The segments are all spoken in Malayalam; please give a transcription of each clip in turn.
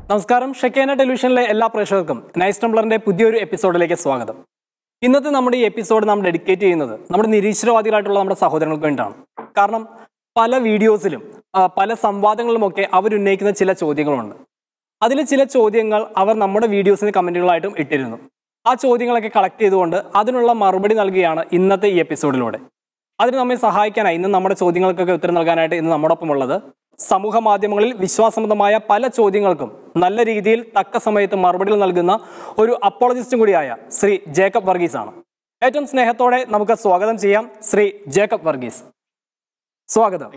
നമസ്കാരം. ഷെക്കേന ടെലിവിഷനിലെ എല്ലാ പ്രേക്ഷകർക്കും നൈസ് ടംബ്ലറിന്റെ പുതിയൊരു എപ്പിസോഡിലേക്ക് സ്വാഗതം. ഇന്നത്തെ നമ്മുടെ ഈ എപ്പിസോഡ് നാം ഡെഡിക്കേറ്റ് ചെയ്യുന്നത് നമ്മുടെ നിരീശ്വരവാദികളായിട്ടുള്ള നമ്മുടെ സഹോദരങ്ങൾക്ക് വേണ്ടിയാണ്. കാരണം പല വീഡിയോസിലും പല സംവാദങ്ങളിലുമൊക്കെ അവരുന്നയിക്കുന്ന ചില ചോദ്യങ്ങളുണ്ട്. അതിൽ ചില ചോദ്യങ്ങൾ അവർ നമ്മുടെ വീഡിയോസിന് കമൻറ്റുകളായിട്ടും ഇട്ടിരുന്നു. ആ ചോദ്യങ്ങളൊക്കെ കളക്ട് ചെയ്തുകൊണ്ട് അതിനുള്ള മറുപടി നൽകുകയാണ് ഇന്നത്തെ ഈ എപ്പിസോഡിലൂടെ. അതിന് നമ്മെ സഹായിക്കാനായി ഇന്ന് നമ്മുടെ ചോദ്യങ്ങൾക്കൊക്കെ ഉത്തരം നൽകാനായിട്ട് ഇന്ന് നമ്മോടൊപ്പം ഉള്ളത് സമൂഹ മാധ്യമങ്ങളിൽ വിശ്വാസസംബന്ധമായ പല ചോദ്യങ്ങൾക്കും നല്ല രീതിയിൽ തക്ക സമയത്ത് മറുപടികൾ നൽകുന്ന ഒരു അപ്പോളജിസ്റ്റും കൂടിയായ ശ്രീ ജേക്കബ് വർഗീസ് ആണ്. ഏറ്റവും സ്നേഹത്തോടെ നമുക്ക് സ്വാഗതം ചെയ്യാം ശ്രീ ജേക്കബ് വർഗീസ്. സ്വാഗതം.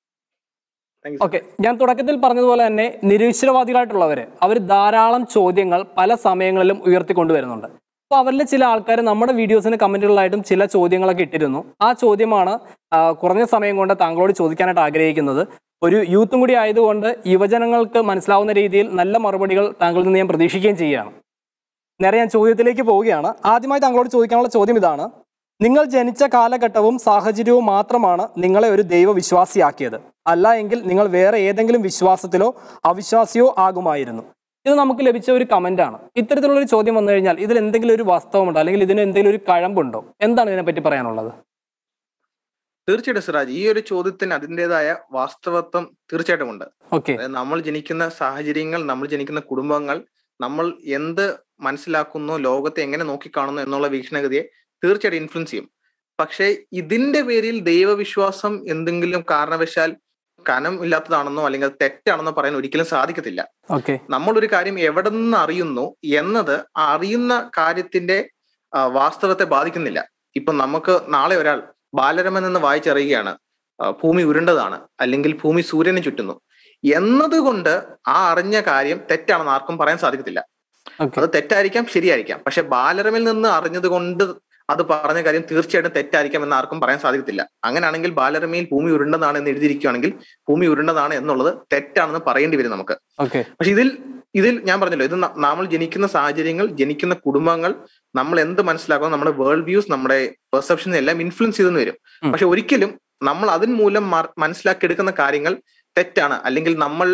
ഓക്കെ, ഞാൻ തുടക്കത്തിൽ പറഞ്ഞതുപോലെ തന്നെ നിരീശ്വരവാദികളായിട്ടുള്ളവർ അവർ ധാരാളം ചോദ്യങ്ങൾ പല സമയങ്ങളിലും ഉയർത്തിക്കൊണ്ടുവരുന്നുണ്ട്. അപ്പോൾ അവരിലെ ചില ആൾക്കാർ നമ്മുടെ വീഡിയോസിന് കമൻറ്റുകളായിട്ടും ചില ചോദ്യങ്ങളൊക്കെ ഇട്ടിരുന്നു. ആ ചോദ്യമാണ് കുറഞ്ഞ സമയം കൊണ്ട് താങ്കളോട് ചോദിക്കാനായിട്ട് ആഗ്രഹിക്കുന്നത്. ഒരു യൂത്തും കൂടി ആയതുകൊണ്ട് യുവജനങ്ങൾക്ക് മനസ്സിലാവുന്ന രീതിയിൽ നല്ല മറുപടികൾ താങ്കളിൽ നിന്ന് ഞാൻ പ്രതീക്ഷിക്കുകയും ചെയ്യുകയാണ്. നേരെ ഞാൻ ചോദ്യത്തിലേക്ക് പോവുകയാണ്. ആദ്യമായി താങ്കളോട് ചോദിക്കാനുള്ള ചോദ്യം ഇതാണ്: നിങ്ങൾ ജനിച്ച കാലഘട്ടവും സാഹചര്യവും മാത്രമാണ് നിങ്ങളെ ഒരു ദൈവവിശ്വാസിയാക്കിയത്, അല്ല എങ്കിൽ നിങ്ങൾ വേറെ ഏതെങ്കിലും വിശ്വാസത്തിലോ അവിശ്വാസിയോ ആകുമായിരുന്നു. ഇത് നമുക്ക് ലഭിച്ച ഒരു കമന്റാണ്. ഇത്തരത്തിലുള്ളൊരു ചോദ്യം വന്നു കഴിഞ്ഞാൽ ഇതിൽ എന്തെങ്കിലും ഒരു വാസ്തവമുണ്ടോ, അല്ലെങ്കിൽ ഇതിന് എന്തെങ്കിലും ഒരു കഴമ്പുണ്ടോ? എന്താണ് ഇതിനെപ്പറ്റി പറയാനുള്ളത്? തീർച്ചയായിട്ടും സിറാജ്, ഈ ഒരു ചോദ്യത്തിന് അതിൻ്റെതായ വാസ്തവത്വം തീർച്ചയായിട്ടും ഉണ്ട്. നമ്മൾ ജനിക്കുന്ന സാഹചര്യങ്ങൾ, നമ്മൾ ജനിക്കുന്ന കുടുംബങ്ങൾ, നമ്മൾ എന്ത് മനസ്സിലാക്കുന്നു, ലോകത്തെ എങ്ങനെ നോക്കിക്കാണുന്നു എന്നുള്ള വീക്ഷണഗതിയെ തീർച്ചയായിട്ടും ഇൻഫ്ലുവൻസ് ചെയ്യും. പക്ഷേ ഇതിന്റെ പേരിൽ ദൈവവിശ്വാസം എന്തെങ്കിലും കാരണവശാൽ കനം ഇല്ലാത്തതാണെന്നോ അല്ലെങ്കിൽ അത് തെറ്റാണെന്നോ പറയാൻ ഒരിക്കലും സാധിക്കത്തില്ല. നമ്മളൊരു കാര്യം എവിടെ നിന്ന് അറിയുന്നു എന്നത് അറിയുന്ന കാര്യത്തിന്റെ വാസ്തവത്തെ ബാധിക്കുന്നില്ല. ഇപ്പൊ നമുക്ക് നാളെ ഒരാൾ ബാലരമൻ എന്ന് വായിച്ചറിയുകയാണ് ഭൂമി ഉരുണ്ടതാണ് അല്ലെങ്കിൽ ഭൂമി സൂര്യനെ ചുറ്റുന്നു എന്നതുകൊണ്ട് ആ അറിഞ്ഞ കാര്യം തെറ്റാണെന്ന് ആർക്കും പറയാൻ സാധിക്കത്തില്ല. അത് തെറ്റായിരിക്കാം, ശരിയായിരിക്കാം. പക്ഷെ ബാലരമിൽ നിന്ന് അറിഞ്ഞത് കൊണ്ട് അത് പറഞ്ഞ കാര്യം തീർച്ചയായിട്ടും തെറ്റായിരിക്കാം എന്ന് ആർക്കും പറയാൻ സാധിക്കത്തില്ല. അങ്ങനെയാണെങ്കിൽ ബാലരമയിൽ ഭൂമി ഉരുണ്ടതാണ് എന്ന് എഴുതിയിരിക്കുകയാണെങ്കിൽ ഭൂമി ഉരുണ്ടതാണ് എന്നുള്ളത് തെറ്റാണെന്ന് പറയേണ്ടി വരും നമുക്ക്. പക്ഷെ ഇതിൽ ഞാൻ പറഞ്ഞല്ലോ, ഇത് നമ്മൾ ജനിക്കുന്ന സാഹചര്യങ്ങൾ, ജനിക്കുന്ന കുടുംബങ്ങൾ, നമ്മൾ എന്ത് മനസ്സിലാക്കണം, നമ്മുടെ വേൾഡ് വ്യൂസ്, നമ്മുടെ പെർസെപ്ഷൻസ് എല്ലാം ഇൻഫ്ലുവൻസ് ചെയ്തെന്ന് വരും. പക്ഷെ ഒരിക്കലും നമ്മൾ അതിന് മൂലം മനസ്സിലാക്കിയെടുക്കുന്ന കാര്യങ്ങൾ തെറ്റാണ് അല്ലെങ്കിൽ നമ്മൾ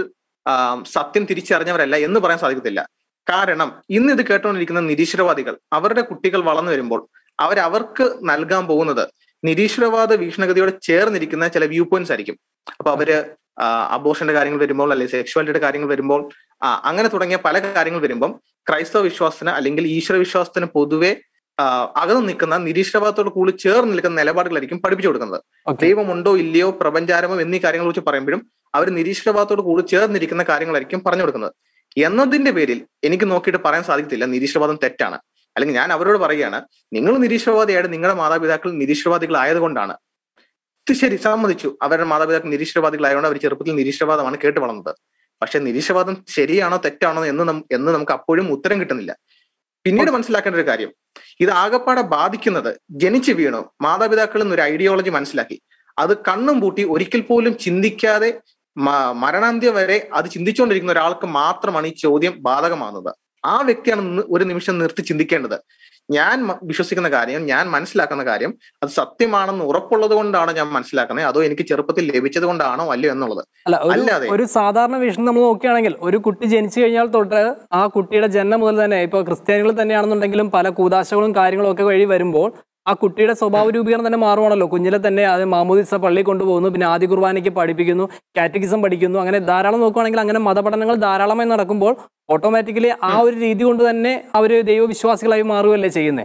സത്യം തിരിച്ചറിഞ്ഞവരല്ല എന്ന് പറയാൻ സാധിക്കത്തില്ല. കാരണം ഇന്ന് ഇത് കേട്ടുകൊണ്ടിരിക്കുന്ന നിരീശ്വരവാദികൾ അവരുടെ കുട്ടികൾ വളർന്നു വരുമ്പോൾ അവർക്ക് നൽകാൻ പോകുന്നത് നിരീശ്വരവാദ വീക്ഷണഗതിയോട് ചേർന്നിരിക്കുന്ന ചില വ്യൂ പോയിന്റ്സ് ആയിരിക്കും. അപ്പൊ അവര് അബോർഷന്റെ കാര്യങ്ങൾ വരുമ്പോൾ അല്ലെങ്കിൽ സെക്ഷുവാലിറ്റിയുടെ കാര്യങ്ങൾ വരുമ്പോൾ അങ്ങനെ തുടങ്ങിയ പല കാര്യങ്ങൾ വരുമ്പോൾ ക്രൈസ്തവ വിശ്വാസത്തിന് അല്ലെങ്കിൽ ഈശ്വര വിശ്വാസത്തിന് പൊതുവെ അകന്നു നിൽക്കുന്ന നിരീശ്വരവാദത്തോട് കൂടുതൽ ചേർന്ന് നിൽക്കുന്ന നിലപാടുകളായിരിക്കും പഠിപ്പിച്ചു കൊടുക്കുന്നത്. ദൈവമുണ്ടോ ഇല്ലയോ, പ്രപഞ്ചാരമോ എന്നീ കാര്യങ്ങളെ കുറിച്ച് പറയുമ്പോഴും അവർ നിരീശ്വരവാദത്തോട് കൂടുതൽ ചേർന്നിരിക്കുന്ന കാര്യങ്ങളായിരിക്കും പറഞ്ഞു കൊടുക്കുന്നത്. എന്നതിന്റെ പേരിൽ എനിക്ക് നോക്കിയിട്ട് പറയാൻ സാധിക്കത്തില്ല നിരീശ്വരവാദം തെറ്റാണ്. അല്ലെങ്കിൽ ഞാൻ അവരോട് പറയുകയാണ്, നിങ്ങൾ നിരീശ്വരവാദിയായിട്ട് നിങ്ങളുടെ മാതാപിതാക്കൾ നിരീശ്വരവാദികളായതുകൊണ്ടാണ്. ശരി, സമ്മതിച്ചു, അവരുടെ മാതാപിതാക്കൾ നിരീശ്വരവാദികളായതുകൊണ്ട് അവർ ചെറുപ്പത്തിൽ നിരീശ്വരവാദമാണ് കേട്ട് വളർന്നത്. പക്ഷെ നിരീശ്വരവാദം ശരിയാണോ തെറ്റാണോ എന്ന് നമുക്ക് അപ്പോഴും ഉത്തരം കിട്ടുന്നില്ല. പിന്നീട് മനസ്സിലാക്കേണ്ട ഒരു കാര്യം, ഇത് ആകപ്പാടെ ബാധിക്കുന്നത് ജനിച്ചു വീണു മാതാപിതാക്കളിൽ നിന്ന് ഒരു ഐഡിയോളജി മനസ്സിലാക്കി അത് കണ്ണും പൂട്ടി ഒരിക്കൽ പോലും ചിന്തിക്കാതെ മരണാന്ത്യം വരെ അത് ചിന്തിച്ചുകൊണ്ടിരിക്കുന്ന ഒരാൾക്ക് മാത്രമാണ് ഈ ചോദ്യം ബാധകമാകുന്നത്. ആ വ്യക്തിയാണ് ഒരു നിമിഷം നിർത്തി ചിന്തിക്കേണ്ടത്. ഞാൻ വിശ്വസിക്കുന്ന കാര്യം, ഞാൻ മനസ്സിലാക്കുന്ന കാര്യം അത് സത്യമാണെന്ന് ഉറപ്പുള്ളത് കൊണ്ടാണ് ഞാൻ മനസ്സിലാക്കുന്നത്, അതോ എനിക്ക് ചെറുപ്പത്തിൽ ലഭിച്ചത് കൊണ്ടാണോ അല്ലയോ എന്നുള്ളത്. അല്ലാതെ ഒരു സാധാരണ വീക്ഷണം നമ്മൾ നോക്കുകയാണെങ്കിൽ ഒരു കുട്ടി ജനിച്ചു കഴിഞ്ഞാൽ തൊട്ട് ആ കുട്ടിയുടെ ജന്മം മുതൽ തന്നെ, ഇപ്പൊ ക്രിസ്ത്യാനികൾ തന്നെയാണെന്നുണ്ടെങ്കിലും പല കൂതാശകളും കാര്യങ്ങളും ഒക്കെ വഴി വരുമ്പോൾ ആ കുട്ടിയുടെ സ്വഭാവ രൂപീകരണം തന്നെ മാറുവാണല്ലോ. കുഞ്ഞിലെ തന്നെ അത് മാമോദിസ പള്ളി കൊണ്ടുപോകുന്നു, പിന്നെ ആദ്യ കുർബാനയ്ക്ക് പഠിപ്പിക്കുന്നു, കാറ്റഗിസം പഠിക്കുന്നു, അങ്ങനെ ധാരാളം നോക്കുകയാണെങ്കിൽ അങ്ങനെ മതപഠനങ്ങൾ ധാരാളമായി നടക്കുമ്പോൾ ഓട്ടോമാറ്റിക്കലി ആ ഒരു രീതി കൊണ്ട് തന്നെ അവര് ദൈവവിശ്വാസികളായി മാറുകയല്ലേ ചെയ്യുന്നത്.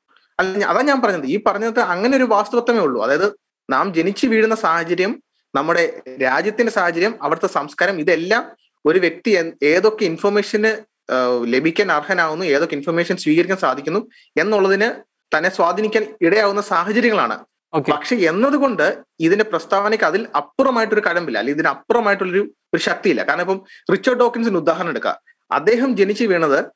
അതാ ഞാൻ പറഞ്ഞത്, ഈ പറഞ്ഞത് അങ്ങനെ ഒരു വാസ്തവത്വമേ ഉള്ളൂ. അതായത് നാം ജനിച്ചു വീഴുന്ന സാഹചര്യം, നമ്മുടെ രാജ്യത്തിന്റെ സാഹചര്യം, അവിടുത്തെ സംസ്കാരം, ഇതെല്ലാം ഒരു വ്യക്തി ഏതൊക്കെ ഇൻഫർമേഷന് ലഭിക്കാൻ അർഹനാവുന്നു, ഏതൊക്കെ ഇൻഫർമേഷൻ സ്വീകരിക്കാൻ സാധിക്കുന്നു എന്നുള്ളതിന് തന്നെ സ്വാധീനിക്കാൻ ഇടയാവുന്ന സാഹചര്യങ്ങളാണ്. പക്ഷെ എന്നതുകൊണ്ട് ഇതിന്റെ പ്രസ്താവനയ്ക്ക് അതിൽ അപ്പുറമായിട്ടൊരു കഴമ്പില്ല, അല്ലെങ്കിൽ ഇതിന് അപ്പുറമായിട്ടുള്ളൊരു ശക്തിയില്ല. കാരണം ഇപ്പം റിച്ചർഡ് ഡോക്കിൻസിന്റെ ഉദാഹരണം എടുക്കുക. അദ്ദേഹം ജനിച്ചു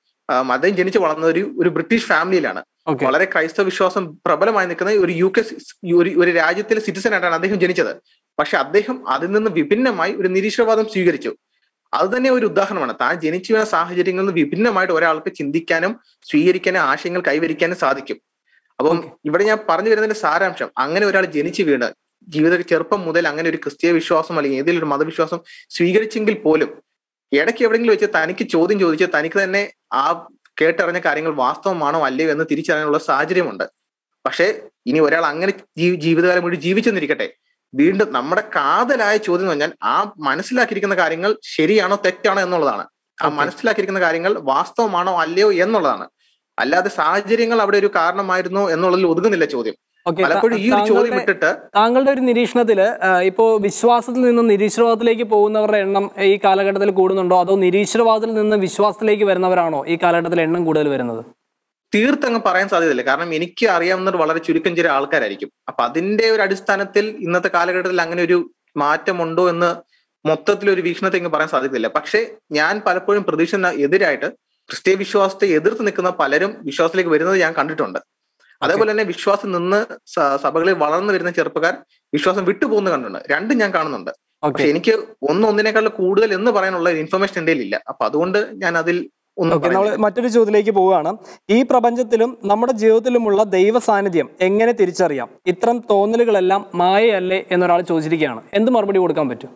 വളർന്ന ഒരു ബ്രിട്ടീഷ് ഫാമിലിയിലാണ്. വളരെ ക്രൈസ്തവ വിശ്വാസം പ്രബലമായി നിൽക്കുന്ന ഒരു രാജ്യത്തിലെ സിറ്റിസൺ ആയിട്ടാണ് അദ്ദേഹം ജനിച്ചത്. പക്ഷെ അദ്ദേഹം അതിൽ നിന്ന് വിഭിന്നമായി ഒരു നിരീശ്വരവാദം സ്വീകരിച്ചു. അത് തന്നെ ഒരു ഉദാഹരണമാണ്. താൻ ജനിച്ചു വീണ സാഹചര്യങ്ങളിൽ നിന്ന് വിഭിന്നമായിട്ട് ഒരാൾക്ക് ചിന്തിക്കാനും സ്വീകരിക്കാനും ആശയങ്ങൾ കൈവരിക്കാനും സാധിക്കും. അപ്പം ഇവിടെ ഞാൻ പറഞ്ഞു വരുന്നതിന്റെ സാരാംശം, അങ്ങനെ ഒരാൾ ജനിച്ചു വീണ് ചെറുപ്പം മുതൽ അങ്ങനെ ഒരു ക്രിസ്തീയ വിശ്വാസം അല്ലെങ്കിൽ ഏതെങ്കിലും ഒരു മതവിശ്വാസം സ്വീകരിച്ചെങ്കിൽ പോലും ഇടയ്ക്ക് എവിടെയെങ്കിലും വെച്ച് തനിക്ക് ചോദ്യം ചോദിച്ച് തനിക്ക് തന്നെ ആ കേട്ടറിഞ്ഞ കാര്യങ്ങൾ വാസ്തവമാണോ അല്ലയോ എന്ന് തിരിച്ചറിയാനുള്ള സാഹചര്യമുണ്ട്. പക്ഷേ ഇനി ഒരാൾ അങ്ങനെ ജീവിതകാലം മുഴുവൻ ജീവിച്ചെന്നിരിക്കട്ടെ, വീണ്ടും നമ്മുടെ കാതലായ ചോദ്യം എന്ന് പറഞ്ഞാൽ ആ മനസ്സിലാക്കിയിരിക്കുന്ന കാര്യങ്ങൾ ശരിയാണോ തെറ്റാണോ എന്നുള്ളതാണ്. ആ മനസ്സിലാക്കിയിരിക്കുന്ന കാര്യങ്ങൾ വാസ്തവമാണോ അല്ലയോ എന്നുള്ളതാണ്. അല്ലാതെ സാഹചര്യങ്ങൾ അവിടെ ഒരു കാരണമായിരുന്നോ എന്നുള്ളതിൽ ഒതുങ്ങുന്നില്ല ചോദ്യം. പലപ്പോഴും ഈ ഒരു ചോദ്യം വിട്ടിട്ട് താങ്കളുടെ ഒരു നിരീക്ഷണത്തില് ഇപ്പോ വിശ്വാസത്തിൽ നിന്ന് നിരീശ്വരവാദത്തിലേക്ക് പോകുന്നവരുടെ എണ്ണം ഈ കാലഘട്ടത്തിൽ കൂടുന്നുണ്ടോ, അതോ നിരീശ്വരവാദത്തിൽ നിന്ന് വിശ്വാസത്തിലേക്ക് വരുന്നവരാണോ ഈ കാലഘട്ടത്തിൽ എണ്ണം കൂടുതൽ വരുന്നത്? തീർത്തങ്ങ് പറയാൻ സാധ്യതയില്ല. കാരണം എനിക്ക് അറിയാവുന്നത് വളരെ ചുരുക്കം ചില ആൾക്കാരായിരിക്കും. അപ്പൊ അതിന്റെ ഒരു അടിസ്ഥാനത്തിൽ ഇന്നത്തെ കാലഘട്ടത്തിൽ അങ്ങനെ ഒരു മാറ്റമുണ്ടോ എന്ന് മൊത്തത്തിൽ ഒരു വീക്ഷണത്തെ ഇങ്ങ് പറയാൻ സാധ്യതയില്ല. പക്ഷെ ഞാൻ പലപ്പോഴും പ്രതീക്ഷ എതിരായിട്ട് ക്രിസ്തീയ വിശ്വാസത്തെ എതിർത്ത് നിൽക്കുന്ന പലരും വിശ്വാസത്തിലേക്ക് വരുന്നത് ഞാൻ കണ്ടിട്ടുണ്ട്. അതേപോലെ തന്നെ വിശ്വാസം നിന്ന് സഭകളിൽ വളർന്നു വരുന്ന ചെറുപ്പക്കാർ വിശ്വാസം വിട്ടുപോകുന്നത് കണ്ടിട്ടുണ്ട്. രണ്ടും ഞാൻ കാണുന്നുണ്ട്. പക്ഷെ എനിക്ക് ഒന്നിനേക്കാളും കൂടുതൽ എന്ന് പറയാനുള്ള ഇൻഫർമേഷൻ എന്റെ ഇല്ല. അപ്പൊ അതുകൊണ്ട് ഞാൻ അതിൽ നമ്മൾ മറ്റൊരു ചോദ്യത്തിലേക്ക് പോവുകയാണ്. ഈ പ്രപഞ്ചത്തിലും നമ്മുടെ ജീവിതത്തിലുമുള്ള ദൈവ സാന്നിധ്യം എങ്ങനെ തിരിച്ചറിയാം? ഇത്തരം തോന്നലുകളെല്ലാം മായയല്ലേ എന്നൊരാൾ ചോദിച്ചിരിക്കുകയാണ്. എന്ത് മറുപടി കൊടുക്കാൻ പറ്റും?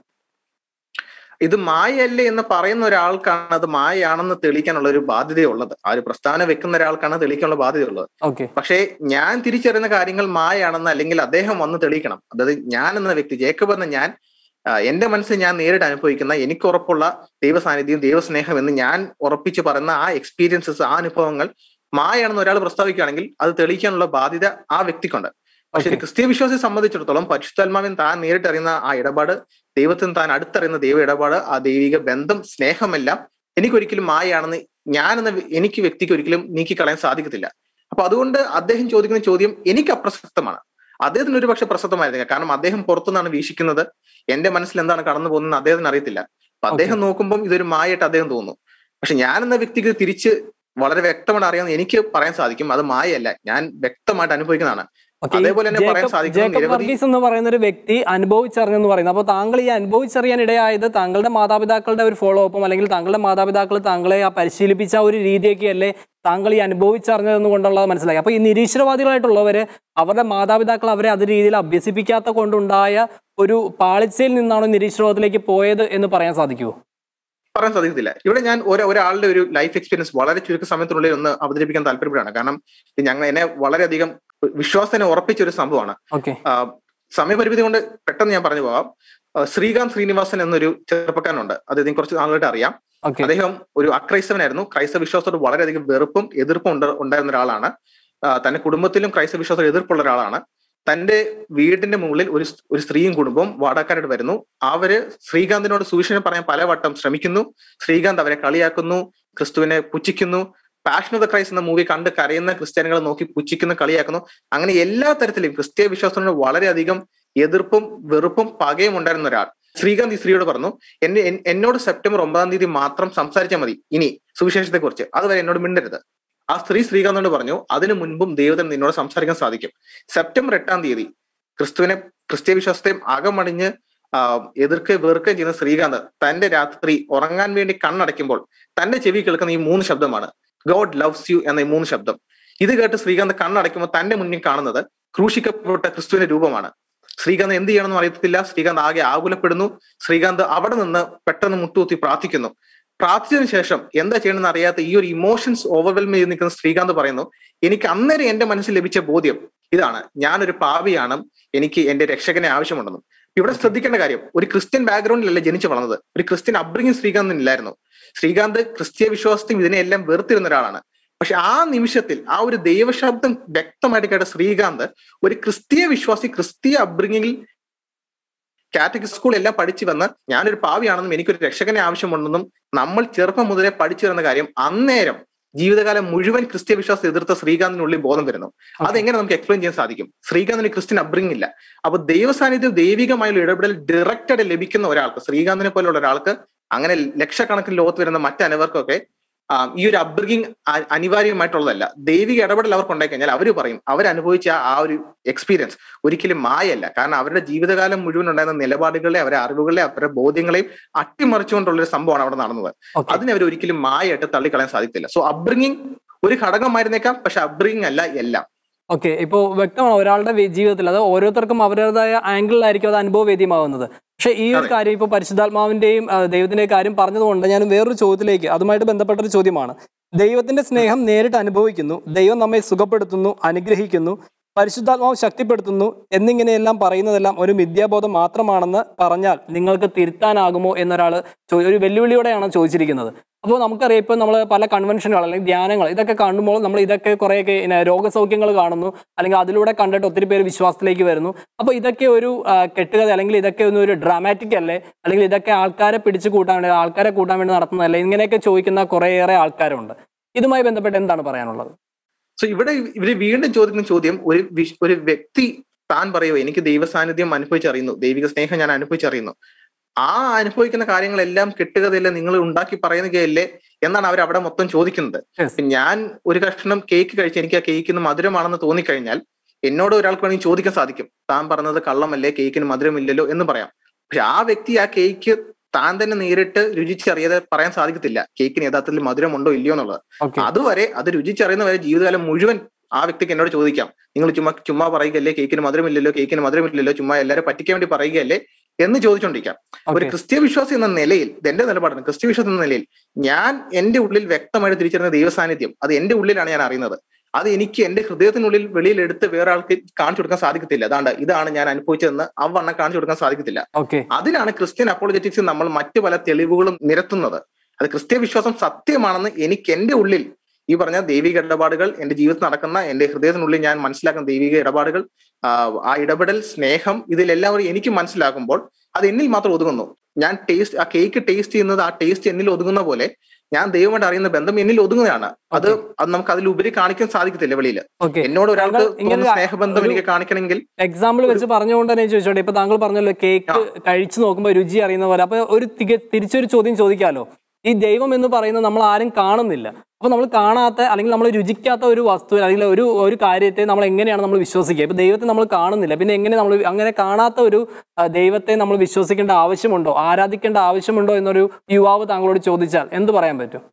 ഇത് മായയല്ലേ എന്ന് പറയുന്ന ഒരാൾക്കാണ് അത് മായയാണെന്ന് തെളിയിക്കാനുള്ള ഒരു ബാധ്യതയുള്ളത്. ആ ഒരു പ്രസ്താവന വെക്കുന്ന ഒരാൾക്കാണ് തെളിയിക്കാനുള്ള ബാധ്യതയുള്ളത്. പക്ഷേ ഞാൻ തിരിച്ചറിയുന്ന കാര്യങ്ങൾ മായയാണെന്ന് അല്ലെങ്കിൽ അദ്ദേഹം വന്ന് തെളിയിക്കണം. അതായത് ഞാൻ എന്ന വ്യക്തി, ജേക്കബ് എന്ന ഞാൻ, എന്റെ മനസ്സിൽ ഞാൻ നേരിട്ട് അനുഭവിക്കുന്ന എനിക്ക് ഉറപ്പുള്ള ദൈവ സാന്നിധ്യം, ദൈവസ്നേഹം എന്ന് ഞാൻ ഉറപ്പിച്ച് പറയുന്ന ആ എക്സ്പീരിയൻസസ്, ആ അനുഭവങ്ങൾ മായയാണെന്ന് ഒരാൾ പ്രസ്താവിക്കുകയാണെങ്കിൽ അത് തെളിയിക്കാനുള്ള ബാധ്യത ആ വ്യക്തിക്കുണ്ട്. പക്ഷെ ക്രിസ്തീയ വിശ്വാസിയെ സംബന്ധിച്ചിടത്തോളം പരിശുദ്ധാത്മാവിൻ താൻ നേരിട്ട് അറിയുന്ന ആ ഇടപാട്, ദൈവത്തിന് താൻ അടുത്തറിയുന്ന ദൈവ ഇടപാട്, ആ ദൈവിക ബന്ധം, സ്നേഹമെല്ലാം എനിക്കൊരിക്കലും മായയാണെന്ന് എനിക്ക് വ്യക്തിക്ക് ഒരിക്കലും നീക്കിക്കളയാൻ സാധിക്കത്തില്ല. അപ്പൊ അതുകൊണ്ട് അദ്ദേഹം ചോദിക്കുന്ന ചോദ്യം എനിക്ക് അപ്രസക്തമാണ്. അദ്ദേഹത്തിന് ഒരു പക്ഷെ പ്രസക്തമായിരുന്നില്ല. കാരണം അദ്ദേഹം പുറത്തുനിന്നാണ് വീക്ഷിക്കുന്നത്. എന്റെ മനസ്സിൽ എന്താണ് കടന്നു പോകുന്നത് അദ്ദേഹത്തിന് അറിയത്തില്ല. അപ്പൊ അദ്ദേഹം നോക്കുമ്പോൾ ഇതൊരു മായയായിട്ട് അദ്ദേഹം തോന്നുന്നു. പക്ഷെ ഞാൻ എന്ന വ്യക്തിക്ക് തിരിച്ച് വളരെ വ്യക്തമായിട്ട് അറിയാമെന്ന് എനിക്ക് പറയാൻ സാധിക്കും. അത് മായയല്ല, ഞാൻ വ്യക്തമായിട്ട് അനുഭവിക്കുന്നതാണ്. അതേപോലെ തന്നെ പറയാൻ സാധിക്കും, വർഗീസ് എന്ന് പറയുന്ന ഒരു വ്യക്തി അനുഭവിച്ചറിഞ്ഞെന്ന് പറയുന്നത്. അപ്പൊ താങ്കൾ ഈ അനുഭവിച്ചറിയാൻ ഇടയായത് താങ്കളുടെ മാതാപിതാക്കളുടെ ഒരു ഫോളോ അപ്പും അല്ലെങ്കിൽ താങ്കളുടെ മാതാപിതാക്കൾ താങ്കളെ ആ പരിശീലിപ്പിച്ച ഒരു രീതിയൊക്കെ അല്ലേ താങ്കൾ ഈ അനുഭവിച്ചറിഞ്ഞതെന്ന് കൊണ്ടുള്ളത് മനസ്സിലായി. അപ്പൊ ഈ നിരീശ്വരവാദികളായിട്ടുള്ളവര് അവരുടെ മാതാപിതാക്കൾ അവരെ അത് രീതിയിൽ അഭ്യസിപ്പിക്കാത്ത കൊണ്ടുണ്ടായ ഒരു പാളിച്ചയിൽ നിന്നാണോ നിരീശ്വരവാദത്തിലേക്ക് പോയത് എന്ന് പറയാൻ സാധിക്കുമോ? പറയാൻ സാധിക്കത്തില്ല. ഇവിടെ ഞാൻ ഒരാളുടെ ഒരു ലൈഫ് എക്സ്പീരിയൻസ് വളരെ ചുരുക്ക സമയത്തിനുള്ളിൽ ഒന്ന് അവതരിപ്പിക്കാൻ താല്പര്യപ്പെടുകയാണ്. കാരണം എന്നെ വളരെയധികം വിശ്വാസത്തിനെ ഉറപ്പിച്ച ഒരു സംഭവമാണ്. സമയപരിമിതി കൊണ്ട് പെട്ടെന്ന് ഞാൻ പറഞ്ഞു പോവാം. ശ്രീകാന്ത് ശ്രീനിവാസൻ എന്നൊരു ചെറുപ്പക്കാരനുണ്ട്. അദ്ദേഹം കുറച്ച് നാളുകളായിട്ട് അറിയാം. അദ്ദേഹം ഒരു അക്രൈസ്തവനായിരുന്നു. ക്രൈസ്തവ വിശ്വാസത്തോട് വളരെയധികം വെറുപ്പും എതിർപ്പും ഉണ്ടായിരുന്ന ഒരാളാണ്. തന്റെ കുടുംബത്തിലും ക്രൈസ്തവ വിശ്വാസത്തോട് എതിർപ്പുള്ള ഒരാളാണ്. തന്റെ വീടിന്റെ മുകളിൽ ഒരു സ്ത്രീയും കുടുംബവും വാടകക്കാരായിട്ട് വരുന്നു. അവര് ശ്രീകാന്തിനോട് സുവിശേഷം പറയാൻ പലവട്ടം ശ്രമിക്കുന്നു. ശ്രീകാന്ത് അവരെ കളിയാക്കുന്നു, ക്രിസ്തുവിനെ പുച്ഛിക്കുന്നു. പാഷൻ ഓഫ് ദ ക്രൈസ്റ്റ് എന്ന മൂവി കണ്ട് കരയുന്ന ക്രിസ്ത്യാനികളെ നോക്കി പുച്ഛിക്കുന്നു, കളിയാക്കുന്നു. അങ്ങനെ എല്ലാ തരത്തിലും ക്രിസ്തീയ വിശ്വാസത്തിനോട് വളരെയധികം എതിർപ്പും വെറുപ്പും പകയും ഉണ്ടായിരുന്ന ഒരാൾ. ശ്രീകാന്ത് ഈ സ്ത്രീയോട് പറഞ്ഞു, എന്നോട് സെപ്റ്റംബർ 9-ാം തീയതി മാത്രം സംസാരിച്ചാൽ മതി, ഇനി സുവിശേഷത്തെ കുറിച്ച് അതുവരെ എന്നോട് മിണ്ടരുത്. ആ സ്ത്രീ ശ്രീകാന്തോട് പറഞ്ഞു, അതിനു മുൻപും ദൈവത്തിന് നിന്നോട് സംസാരിക്കാൻ സാധിക്കും. സെപ്റ്റംബർ 8-ാം തീയതി ക്രിസ്തീയ വിശ്വാസത്തെയും അകമടിഞ്ഞ് വെറുക്കുകയും ചെയ്യുന്ന ശ്രീകാന്ത് തന്റെ രാത്രി ഉറങ്ങാൻ വേണ്ടി കണ്ണടയ്ക്കുമ്പോൾ തന്റെ ചെവി കേൾക്കുന്ന ഈ 3 ശബ്ദമാണ്, ഗോഡ് ലവ്സ് യു എന്ന ഈ 3 ശബ്ദം. ഇത് കേട്ട് ശ്രീകാന്ത് കണ്ണടയ്ക്കുമ്പോൾ തന്റെ മുന്നിൽ കാണുന്നത് ക്രൂശിക്കപ്പെട്ട ക്രിസ്തുവിന്റെ രൂപമാണ്. ശ്രീകാന്ത് എന്ത് ചെയ്യണമെന്ന് അറിയത്തില്ല. ശ്രീകാന്ത് ആകെ ആകുലപ്പെടുന്നു. ശ്രീകാന്ത് അവിടെ നിന്ന് പെട്ടെന്ന് മുട്ടുകുത്തി പ്രാർത്ഥിക്കുന്നു. പ്രാർത്ഥിച്ചതിന് ശേഷം എന്താ ചെയ്യണമെന്ന് അറിയാത്ത ഈ ഒരു ഇമോഷൻസ് ഓവർവെൽം ചെയ്ത് നിൽക്കുന്ന ശ്രീകാന്ത് പറയുന്നു, എനിക്ക് അന്നേരം എന്റെ മനസ്സിൽ ലഭിച്ച ബോധ്യം ഇതാണ്, ഞാനൊരു പാപിയാണ്, എനിക്ക് എന്റെ രക്ഷകനെ ആവശ്യമുണ്ടെന്നും. ഇവിടെ ശ്രദ്ധിക്കേണ്ട കാര്യം, ഒരു ക്രിസ്ത്യൻ ബാക്ക്ഗ്രൗണ്ടിലല്ല ജനിച്ചു വളർന്നത്. ഒരു ക്രിസ്ത്യൻ അപ്ബ്രിംഗിങ് ശ്രീകാന്തിനില്ലായിരുന്നു. ശ്രീകാന്ത് ക്രിസ്തീയ വിശ്വാസത്തെയും ഇതിനെല്ലാം വെറുത്തിരുന്ന ഒരാളാണ്. പക്ഷെ ആ നിമിഷത്തിൽ ആ ഒരു ദൈവശബ്ദം വ്യക്തമായിട്ട് കേട്ട ശ്രീകാന്ത് ഒരു ക്രിസ്തീയ വിശ്വാസി, ക്രിസ്തീയ അപ്ബ്രിംഗിങ്ങിൽ കാറ്റഗിസ്റ്റ് സ്കൂൾ എല്ലാം പഠിച്ചു വന്ന് ഞാനൊരു പാവിയാണെന്നും എനിക്കൊരു രക്ഷകനെ ആവശ്യമുണ്ടെന്നും നമ്മൾ ചെറുപ്പം മുതലേ പഠിച്ചു വരുന്ന കാര്യം അന്നേരം ജീവിതകാലം മുഴുവൻ ക്രിസ്ത്യ വിശ്വാസം എതിർത്ത ശ്രീകാന്തിനുള്ളിൽ ബോധം വരുന്നു. അതെങ്ങനെ നമുക്ക് എക്സ്പ്ലെയിൻ ചെയ്യാൻ സാധിക്കും? ശ്രീകാന്തിന് ക്രിസ്ത്യൻ അപ്ബ്രിംഗ് ഇല്ല. അപ്പൊ ദൈവസാന്നിധ്യം, ദൈവികമായുള്ള ഇടപെടൽ ഡയറക്റ്റായിട്ട് ലഭിക്കുന്ന ഒരാൾക്ക്, ശ്രീകാന്തിനെ പോലുള്ള ഒരാൾക്ക്, അങ്ങനെ ലക്ഷക്കണക്കിന് ലോകത്ത് വരുന്ന മറ്റനവർക്കൊക്കെ ഈ ഒരു അപ്ബ്രിംഗിങ് അനിവാര്യമായിട്ടുള്ളതല്ല. ദൈവിക ഇടപെടൽ അവർക്ക് ഉണ്ടായി കഴിഞ്ഞാൽ അവർ പറയും അവരനുഭവിച്ച ആ ഒരു എക്സ്പീരിയൻസ് ഒരിക്കലും മായല്ല. കാരണം അവരുടെ ജീവിതകാലം മുഴുവൻ ഉണ്ടായിരുന്ന നിലപാടുകളെ, അവരുടെ അറിവുകളെ, അവരുടെ ബോധ്യങ്ങളെയും അട്ടിമറിച്ചുകൊണ്ടുള്ള ഒരു സംഭവമാണ് അവിടെ നടന്നത്. അതിനെ അവർ ഒരിക്കലും മായയായിട്ട് തള്ളിക്കളയാൻ സാധിക്കില്ല. സോ അപ്ബ്രിംഗിങ് ഒരു ഘടകമായിരുന്നേക്കാം, പക്ഷെ അപ്ബ്രിംഗിങ് അല്ല എല്ലാം. ഓക്കെ, ഇപ്പോൾ വ്യക്തമാണ് ഒരാളുടെ ജീവിതത്തിൽ അത് ഓരോരുത്തർക്കും അവരുടേതായ ആംഗിളിലായിരിക്കും അത് അനുഭവവേദ്യമാവുന്നത്. പക്ഷെ ഈ ഒരു കാര്യം ഇപ്പോൾ പരിശുദ്ധാത്മാവിന്റെയും ദൈവത്തിന്റെയും കാര്യം പറഞ്ഞതുകൊണ്ട് ഞാൻ വേറൊരു ചോദ്യത്തിലേക്ക്, അതുമായിട്ട് ബന്ധപ്പെട്ടൊരു ചോദ്യമാണ്. ദൈവത്തിന്റെ സ്നേഹം നേരിട്ട് അനുഭവിക്കുന്നു, ദൈവം നമ്മെ സുഖപ്പെടുത്തുന്നു, അനുഗ്രഹിക്കുന്നു, പരിശുദ്ധാത്മാവ് ശക്തിപ്പെടുത്തുന്നു എന്നിങ്ങനെയെല്ലാം പറയുന്നതെല്ലാം ഒരു മിഥ്യാബോധം മാത്രമാണെന്ന് പറഞ്ഞാൽ നിങ്ങൾക്ക് തിരുത്താനാകുമോ എന്നൊരാൾ ഒരു വെല്ലുവിളിയോടെയാണ് ചോദിച്ചിരിക്കുന്നത്. അപ്പോൾ നമുക്കറിയാം, ഇപ്പോൾ നമ്മൾ പല കൺവെൻഷനുകൾ അല്ലെങ്കിൽ ധ്യാനങ്ങൾ ഇതൊക്കെ കാണുമ്പോൾ നമ്മൾ ഇതൊക്കെ കുറേയൊക്കെ രോഗസൗഖ്യങ്ങൾ കാണുന്നു, അല്ലെങ്കിൽ അതിലൂടെ കണ്ടിട്ട് ഒത്തിരി പേര് വിശ്വാസത്തിലേക്ക് വരുന്നു. അപ്പോൾ ഇതൊക്കെ ഒരു കെട്ടുകഥ, അല്ലെങ്കിൽ ഇതൊക്കെ ഒരു ഡ്രാമാറ്റിക് അല്ലേ, അല്ലെങ്കിൽ ഇതൊക്കെ ആൾക്കാരെ പിടിച്ചു കൂട്ടാൻ വേണ്ടി, ആൾക്കാരെ കൂട്ടാൻ വേണ്ടി നടത്തുന്നതല്ലേ, ഇങ്ങനെയൊക്കെ ചോദിക്കുന്ന കുറേയേറെ ആൾക്കാരുണ്ട്. ഇതുമായി ബന്ധപ്പെട്ട് എന്താണ് പറയാനുള്ളത്? സോ ഇവര് വീണ്ടും ചോദിക്കുന്ന ചോദ്യം, ഒരു വ്യക്തി താൻ പറയുമോ എനിക്ക് ദൈവസാന്നിധ്യം അനുഭവിച്ചറിയുന്നു, ദൈവിക സ്നേഹം ഞാൻ അനുഭവിച്ചറിയുന്നു, ആ അനുഭവിക്കുന്ന കാര്യങ്ങളെല്ലാം കെട്ടുകഥയല്ലേ, നിങ്ങൾ ഉണ്ടാക്കി പറയുകയല്ലേ എന്നാണ് അവർ അവിടെ മൊത്തം ചോദിക്കുന്നത്. ഞാൻ ഒരു കഷ്ണം കേക്ക് കഴിച്ച് എനിക്ക് ആ കേക്കിന് മധുരമാണെന്ന് തോന്നിക്കഴിഞ്ഞാൽ എന്നോട് ഒരാൾക്ക് വേണമെങ്കിൽ ചോദിക്കാൻ സാധിക്കും, താൻ പറഞ്ഞത് കള്ളമല്ലേ, കേക്കിന് മധുരമില്ലല്ലോ എന്ന് പറയാം. പക്ഷെ ആ വ്യക്തി ആ കേക്ക് താൻ തന്നെ നേരിട്ട് രുചിച്ചറിയാതെ പറയാൻ സാധിക്കത്തില്ല കേക്കിന് യഥാർത്ഥത്തിൽ മധുരമുണ്ടോ ഇല്ലയോ എന്നുള്ളത്. അതുവരെ അത് രുചിച്ചറിയുന്നവരെ ജീവിതകാലം മുഴുവൻ ആ വ്യക്തിക്ക് എന്നോട് ചോദിക്കാം, നിങ്ങൾ ചുമ്മാ പറയുകയല്ലേ, കേക്കിന് മധുരമില്ലല്ലോ, ചുമ്മാ എല്ലാവരും പറ്റിക്കാൻ വേണ്ടി പറയുകയല്ലേ എന്ന് ചോദിച്ചോണ്ടിരിക്കാം. ഒരു ക്രിസ്ത്യ വിശ്വാസി എന്ന നിലയിൽ, എന്റെ നിലപാടാണ്, ക്രിസ്ത്യ വിശ്വാസി എന്ന നിലയിൽ ഞാൻ എന്റെ ഉള്ളിൽ വ്യക്തമായിട്ട് തിരിച്ചറിയുന്ന ദൈവസാന്നിധ്യം അത് എന്റെ ഉള്ളിലാണ് ഞാൻ അറിയുന്നത്. അത് എനിക്ക് എന്റെ ഹൃദയത്തിനുള്ളിൽ വെളിയിലെടുത്ത് വേറെ ആൾക്ക് കാണിച്ചു കൊടുക്കാൻ സാധിക്കത്തില്ല. ഇതാണ് ഞാൻ അനുഭവിച്ചതെന്ന് അവണ്ണം കാണിച്ചു കൊടുക്കാൻ സാധിക്കത്തില്ല. അതിനാണ് ക്രിസ്ത്യൻ അപ്പോളജറ്റിക്സ് നമ്മൾ മറ്റു പല തെളിവുകളും നിരത്തുന്നത്. അത് ക്രിസ്ത്യ വിശ്വാസം സത്യമാണെന്ന് എനിക്ക് എന്റെ ഉള്ളിൽ ഈ പറഞ്ഞ ദൈവിക ഇടപാടുകൾ, എന്റെ ജീവിതത്തിൽ നടക്കുന്ന, എന്റെ ഹൃദയത്തിനുള്ളിൽ ഞാൻ മനസ്സിലാക്കുന്ന ദൈവിക ഇടപാടുകൾ, ആ ഇടപെടൽ, സ്നേഹം, ഇതിലെല്ലാവരും എനിക്ക് മനസ്സിലാക്കുമ്പോൾ അത് എന്നിൽ മാത്രം ഒതുങ്ങുന്നു. ഞാൻ ആ കേക്ക് ടേസ്റ്റ് ചെയ്യുന്നത്, ആ ടേസ്റ്റ് എന്നിൽ ഒതുങ്ങുന്ന പോലെ ഞാൻ ദൈവമായിട്ട് അറിയുന്ന ബന്ധം എന്നിൽ ഒതുങ്ങുന്നതാണ്. അത് നമുക്ക് അതിലുപരി കാണിക്കാൻ സാധിക്കത്തില്ല വെളിയിൽ. എന്നോട് ഒരാൾക്ക് സ്നേഹബന്ധം എനിക്ക് കാണിക്കണമെങ്കിൽ എക്സാമ്പിൾ വെച്ച് പറഞ്ഞുകൊണ്ട് തന്നെ ചോദിച്ചോട്ടെ. ഇപ്പൊ താങ്കൾ പറഞ്ഞല്ലോ കേക്ക് കഴിച്ചു നോക്കുമ്പോൾ രുചി അറിയുന്ന പോലെ. അപ്പൊ ഒരു തിരിച്ചൊരു ചോദ്യം ചോദിക്കാമല്ലോ. ഈ ദൈവം എന്ന് പറയുന്നത് നമ്മൾ ആരും കാണുന്നില്ല. അപ്പൊ നമ്മൾ കാണാത്ത, അല്ലെങ്കിൽ നമ്മൾ രുചിക്കാത്ത ഒരു വസ്തു, അല്ലെങ്കിൽ ഒരു കാര്യത്തെ നമ്മൾ എങ്ങനെയാണ് നമ്മൾ വിശ്വസിക്കുക? ഇപ്പൊ ദൈവത്തെ നമ്മൾ കാണുന്നില്ല, പിന്നെ എങ്ങനെ നമ്മൾ അങ്ങനെ കാണാത്ത ഒരു ദൈവത്തെ നമ്മൾ വിശ്വസിക്കേണ്ട ആവശ്യമുണ്ടോ, ആരാധിക്കേണ്ട ആവശ്യമുണ്ടോ എന്നൊരു യുവാവ് താങ്കളോട് ചോദിച്ചാൽ എന്ത് പറയാൻ പറ്റും?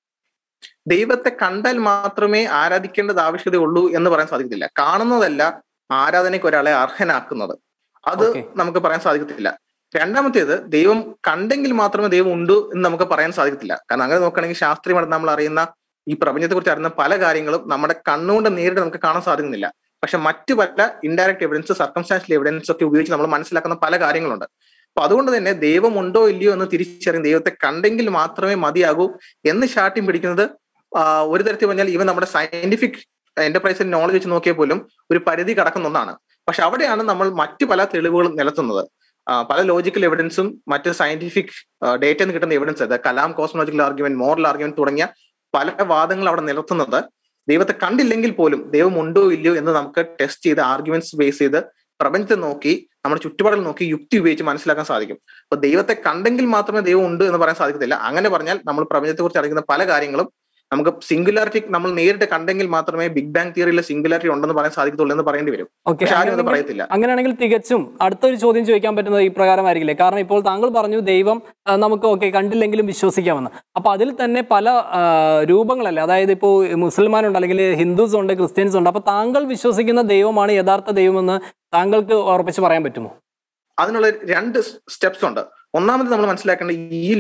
ദൈവത്തെ കണ്ടാൽ മാത്രമേ ആരാധിക്കേണ്ടത് ആവശ്യതയുള്ളൂ എന്ന് പറയാൻ സാധിക്കത്തില്ല. കാണുന്നതല്ല ആരാധനയ്ക്ക് ഒരാളെ അർഹനാക്കുന്നത്. അത് നമുക്ക് പറയാൻ സാധിക്കത്തില്ല. രണ്ടാമത്തേത്, ദൈവം കണ്ടെങ്കിൽ മാത്രമേ ദൈവം ഉണ്ട് എന്ന് നമുക്ക് പറയാൻ സാധിക്കത്തില്ല. കാരണം അങ്ങനെ നോക്കുകയാണെങ്കിൽ ശാസ്ത്രീയമായിട്ട് നമ്മൾ അറിയുന്ന, ഈ പ്രപഞ്ചത്തെ കുറിച്ച് അറിയുന്ന പല കാര്യങ്ങളും നമ്മുടെ കണ്ണുകൊണ്ട് നേരിട്ട് നമുക്ക് കാണാൻ സാധിക്കുന്നില്ല. പക്ഷെ മറ്റു പല ഇൻഡയറക്റ്റ് എവിഡൻസ്, സർക്കംസ്റ്റാൻഷ്യൽ എവിഡൻസ് ഒക്കെ ഉപയോഗിച്ച് നമ്മൾ മനസ്സിലാക്കുന്ന പല കാര്യങ്ങളുണ്ട്. അപ്പൊ അതുകൊണ്ട് തന്നെ ദൈവം ഉണ്ടോ ഇല്ലയോ എന്ന് തിരിച്ചറിയും, ദൈവത്തെ കണ്ടെങ്കിൽ മാത്രമേ മതിയാകൂ എന്ന് ശാഠ്യം പിടിക്കുന്നത് ഒരു തരത്തിൽ പറഞ്ഞാൽ ഇവൻ നമ്മുടെ സയന്റിഫിക് എന്റർപ്രൈസിന്റെ നോളജ് വെച്ച് നോക്കിയാൽ പോലും ഒരു പരിധി കടക്കുന്ന ഒന്നാണ്. പക്ഷെ അവിടെയാണ് നമ്മൾ മറ്റു പല തെളിവുകളും നിലത്തുന്നത്. പല ലോജിക്കൽ എവിഡൻസും മറ്റ് സയന്റിഫിക് ഡേറ്റ എന്ന് കിട്ടുന്ന evidence, kalam cosmological argument, moral argument തുടങ്ങിയ പല വാദങ്ങൾ അവിടെ നിലത്തുന്നത് ദൈവത്തെ കണ്ടില്ലെങ്കിൽ പോലും ദൈവം ഉണ്ടോ ഇല്ലയോ എന്ന് നമുക്ക് ടെസ്റ്റ് ചെയ്ത് ആർഗ്യുമെന്റ്സ് ബേസ് ചെയ്ത് പ്രപഞ്ചത്തെ നോക്കി, നമ്മുടെ ചുറ്റുപാടിൽ നോക്കി, യുക്തി ഉപയോഗിച്ച് മനസ്സിലാക്കാൻ സാധിക്കും. അപ്പൊ ദൈവത്തെ കണ്ടെങ്കിൽ മാത്രമേ ദൈവം ഉണ്ട് എന്ന് പറയാൻ സാധിക്കത്തില്ല. അങ്ങനെ പറഞ്ഞാൽ നമ്മൾ പ്രപഞ്ചത്തെ കുറിച്ച് അറിയുന്ന പല കാര്യങ്ങളും നമുക്ക് സിംഗുലാരിറ്റി നമ്മൾ നേരിട്ട് കണ്ടെങ്കിൽ മാത്രമേ ബിഗ് ബാങ് തിയറിയിലെ സിംഗുലാരിറ്റി ഉണ്ടെന്ന് പറയാൻ സാധിക്കത്തുള്ളൂ എന്ന് പറയേണ്ടി വരും. പറയത്തില്ല. അങ്ങനെയാണെങ്കിൽ തികച്ചും അടുത്തൊരു ചോദ്യം ചോദിക്കാൻ പറ്റുന്നത് ഈ പ്രകാരമായിരിക്കില്ലേ? കാരണം ഇപ്പോൾ താങ്കൾ പറഞ്ഞു ദൈവം നമുക്ക് കണ്ടില്ലെങ്കിലും വിശ്വസിക്കാമെന്ന്. അപ്പൊ അതിൽ തന്നെ പല രൂപങ്ങളല്ലേ, അതായത് ഇപ്പോൾ മുസൽമാനുണ്ട്, അല്ലെങ്കിൽ ഹിന്ദുസ് ഉണ്ട്, ക്രിസ്ത്യൻസ് ഉണ്ട്. അപ്പൊ താങ്കൾ വിശ്വസിക്കുന്ന ദൈവമാണ് യഥാർത്ഥ ദൈവമെന്ന് താങ്കൾക്ക് ഉറപ്പിച്ച് പറയാൻ പറ്റുമോ? അതിനുള്ള 2 സ്റ്റെപ്സ് ഉണ്ട്. ഒന്നാമത് നമ്മൾ മനസ്സിലാക്കേണ്ട,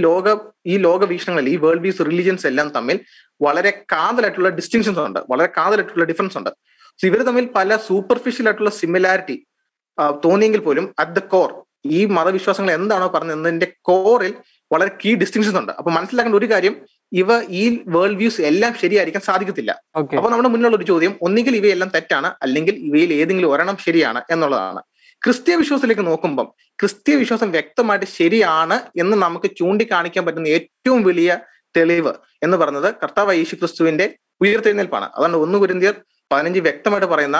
ഈ ലോക വീക്ഷണങ്ങളിൽ, ഈ വേൾഡ് വ്യൂസ്, റിലീജിയൻസ് എല്ലാം തമ്മിൽ വളരെ കാതലായിട്ടുള്ള ഡിസ്റ്റിങ്ഷൻസ് ഉണ്ട്, വളരെ കാതലായിട്ടുള്ള ഡിഫറൻസ് ഉണ്ട്. ഇവർ തമ്മിൽ പല സൂപ്പർഫിഷ്യൽ ആയിട്ടുള്ള സിമിലാരിറ്റി തോന്നിയെങ്കിൽ പോലും അറ്റ് ദ കോർ ഈ മതവിശ്വാസങ്ങൾ എന്താണോ പറഞ്ഞതിന്റെ കോറിൽ വളരെ കീ ഡിസ്റ്റിങ്ഷൻസ് ഉണ്ട്. അപ്പൊ മനസ്സിലാക്കേണ്ട ഒരു കാര്യം, ഈ വേൾഡ് വ്യൂസ് എല്ലാം ശരിയായിരിക്കാൻ സാധിക്കത്തില്ല. അപ്പൊ നമ്മുടെ മുന്നിലുള്ള ഒരു ചോദ്യം, ഒന്നുകിൽ ഇവയെല്ലാം തെറ്റാണ്, അല്ലെങ്കിൽ ഇവയിൽ ഏതെങ്കിലും ഒരെണ്ണം ശരിയാണ് എന്നുള്ളതാണ്. ക്രിസ്ത്യ വിശ്വാസത്തിലേക്ക് നോക്കുമ്പം ക്രിസ്ത്യ വിശ്വാസം വ്യക്തമായിട്ട് ശരിയാണ് എന്ന് നമുക്ക് ചൂണ്ടിക്കാണിക്കാൻ പറ്റുന്ന ഏറ്റവും വലിയ തെളിവ് എന്ന് പറയുന്നത് കർത്താവ് യേശു ക്രിസ്തുവിന്റെ ഉയർത്തെഴുന്നേൽപ്പാണ്. അതുകൊണ്ട് 1 കൊരിന്ത്യർ 15 വ്യക്തമായിട്ട് പറയുന്ന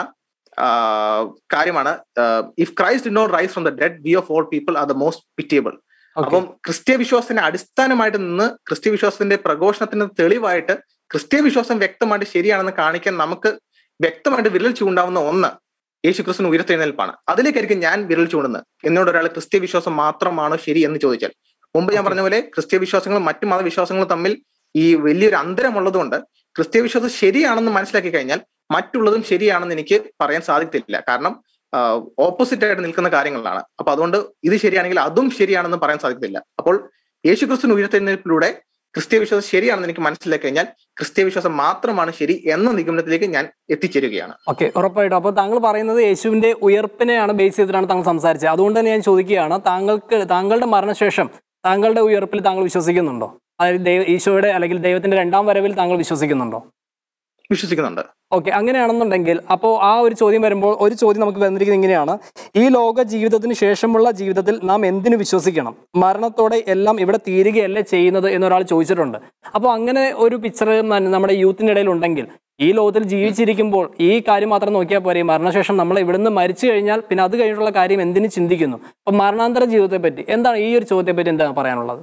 കാര്യമാണ്, if Christ did not rise from the dead, we of all people are the most pitiable. അപ്പം ക്രിസ്ത്യ വിശ്വാസത്തിന്റെ അടിസ്ഥാനമായിട്ട് നിന്ന്, ക്രിസ്ത്യ വിശ്വാസത്തിന്റെ പ്രഘോഷണത്തിന് തെളിവായിട്ട് ക്രിസ്ത്യ വിശ്വാസം വ്യക്തമായിട്ട് ശരിയാണെന്ന് കാണിക്കാൻ നമുക്ക് വ്യക്തമായിട്ട് വിരൽ ചൂണ്ടാവുന്ന ഒന്ന് യേശു ക്രിസ്തുവിന് ഉയർത്തെഴുന്നേൽപ്പാണ്. അതിലേക്കായിരിക്കും ഞാൻ വിരൽ ചൂണ്ടുന്നത്. എന്നോട് ഒരാൾ ക്രിസ്ത്യ വിശ്വാസം മാത്രമാണോ ശരി എന്ന് ചോദിച്ചാൽ, മുമ്പ് ഞാൻ പറഞ്ഞ പോലെ ക്രിസ്ത്യ വിശ്വാസങ്ങളും മറ്റു മതവിശ്വാസങ്ങളും തമ്മിൽ ഈ വലിയൊരു അന്തരമുള്ളതുകൊണ്ട് ക്രിസ്ത്യ വിശ്വാസം ശരിയാണെന്ന് മനസ്സിലാക്കി കഴിഞ്ഞാൽ മറ്റുള്ളതും ശരിയാണെന്ന് എനിക്ക് പറയാൻ സാധിക്കില്ല. കാരണം ഓപ്പോസിറ്റ് ആയിട്ട് നിൽക്കുന്ന കാര്യങ്ങളാണ്. അപ്പൊ അതുകൊണ്ട് ഇത് ശരിയാണെങ്കിൽ അതും ശരിയാണെന്ന് പറയാൻ സാധിക്കില്ല. അപ്പോൾ യേശുക്രിസ്തു ഉയർത്തെഴുന്നേൽപ്പിലൂടെ ക്രിസ്തീയ വിശ്വാസം ശരിയാണെന്ന് എനിക്ക് മനസ്സിലാക്കി കഴിഞ്ഞാൽ ക്രിസ്തീയ വിശ്വാസം മാത്രമാണ് ശരി എന്ന നിഗമനത്തിലേക്ക് ഞാൻ എത്തിച്ചേരുകയാണ്. ഓക്കെ, ഉറപ്പായിട്ടും. അപ്പോൾ താങ്കൾ പറയുന്നത് യേശുവിന്റെ ഉയർപ്പിനെയാണ് ബേസ് ചെയ്തിട്ടാണ് താങ്കൾ സംസാരിച്ചത്. അതുകൊണ്ട് തന്നെ ഞാൻ ചോദിക്കുകയാണ്, താങ്കളുടെ മരണശേഷം താങ്കളുടെ ഉയർപ്പിൽ താങ്കൾ വിശ്വസിക്കുന്നുണ്ടോ? അതായത് ഈശോയുടെ അല്ലെങ്കിൽ ദൈവത്തിന്റെ രണ്ടാം വരവിൽ താങ്കൾ വിശ്വസിക്കുന്നുണ്ടോ? വിശ്വസിക്കുന്നുണ്ട്. ഓക്കെ, അങ്ങനെയാണെന്നുണ്ടെങ്കിൽ അപ്പോൾ ആ ഒരു ചോദ്യം വരുമ്പോൾ ഒരു ചോദ്യം നമുക്ക് വന്നിരിക്കുന്നത് ഇങ്ങനെയാണ്: ഈ ലോക ജീവിതത്തിന് ശേഷമുള്ള ജീവിതത്തിൽ നാം എന്തിനു വിശ്വസിക്കണം? മരണത്തോടെ എല്ലാം ഇവിടെ തീരുകയല്ലേ ചെയ്യുന്നത് എന്നൊരാൾ ചോദിച്ചിട്ടുണ്ട്. അപ്പോൾ അങ്ങനെ ഒരു പിക്ചർ നമ്മുടെ യൂത്തിൻ്റെ ഇടയിൽ ഉണ്ടെങ്കിൽ, ഈ ലോകത്തിൽ ജീവിച്ചിരിക്കുമ്പോൾ ഈ കാര്യം മാത്രം നോക്കിയാൽ പോരെ, മരണശേഷം നമ്മൾ ഇവിടുന്ന് മരിച്ചു കഴിഞ്ഞാൽ പിന്നെ അത് കഴിഞ്ഞിട്ടുള്ള കാര്യം എന്തിനു ചിന്തിക്കുന്നു? അപ്പം മരണാന്തര ജീവിതത്തെ പറ്റി എന്താണ്, ഈ ഒരു ചോദ്യത്തെ പറ്റി എന്താണ് പറയാനുള്ളത്?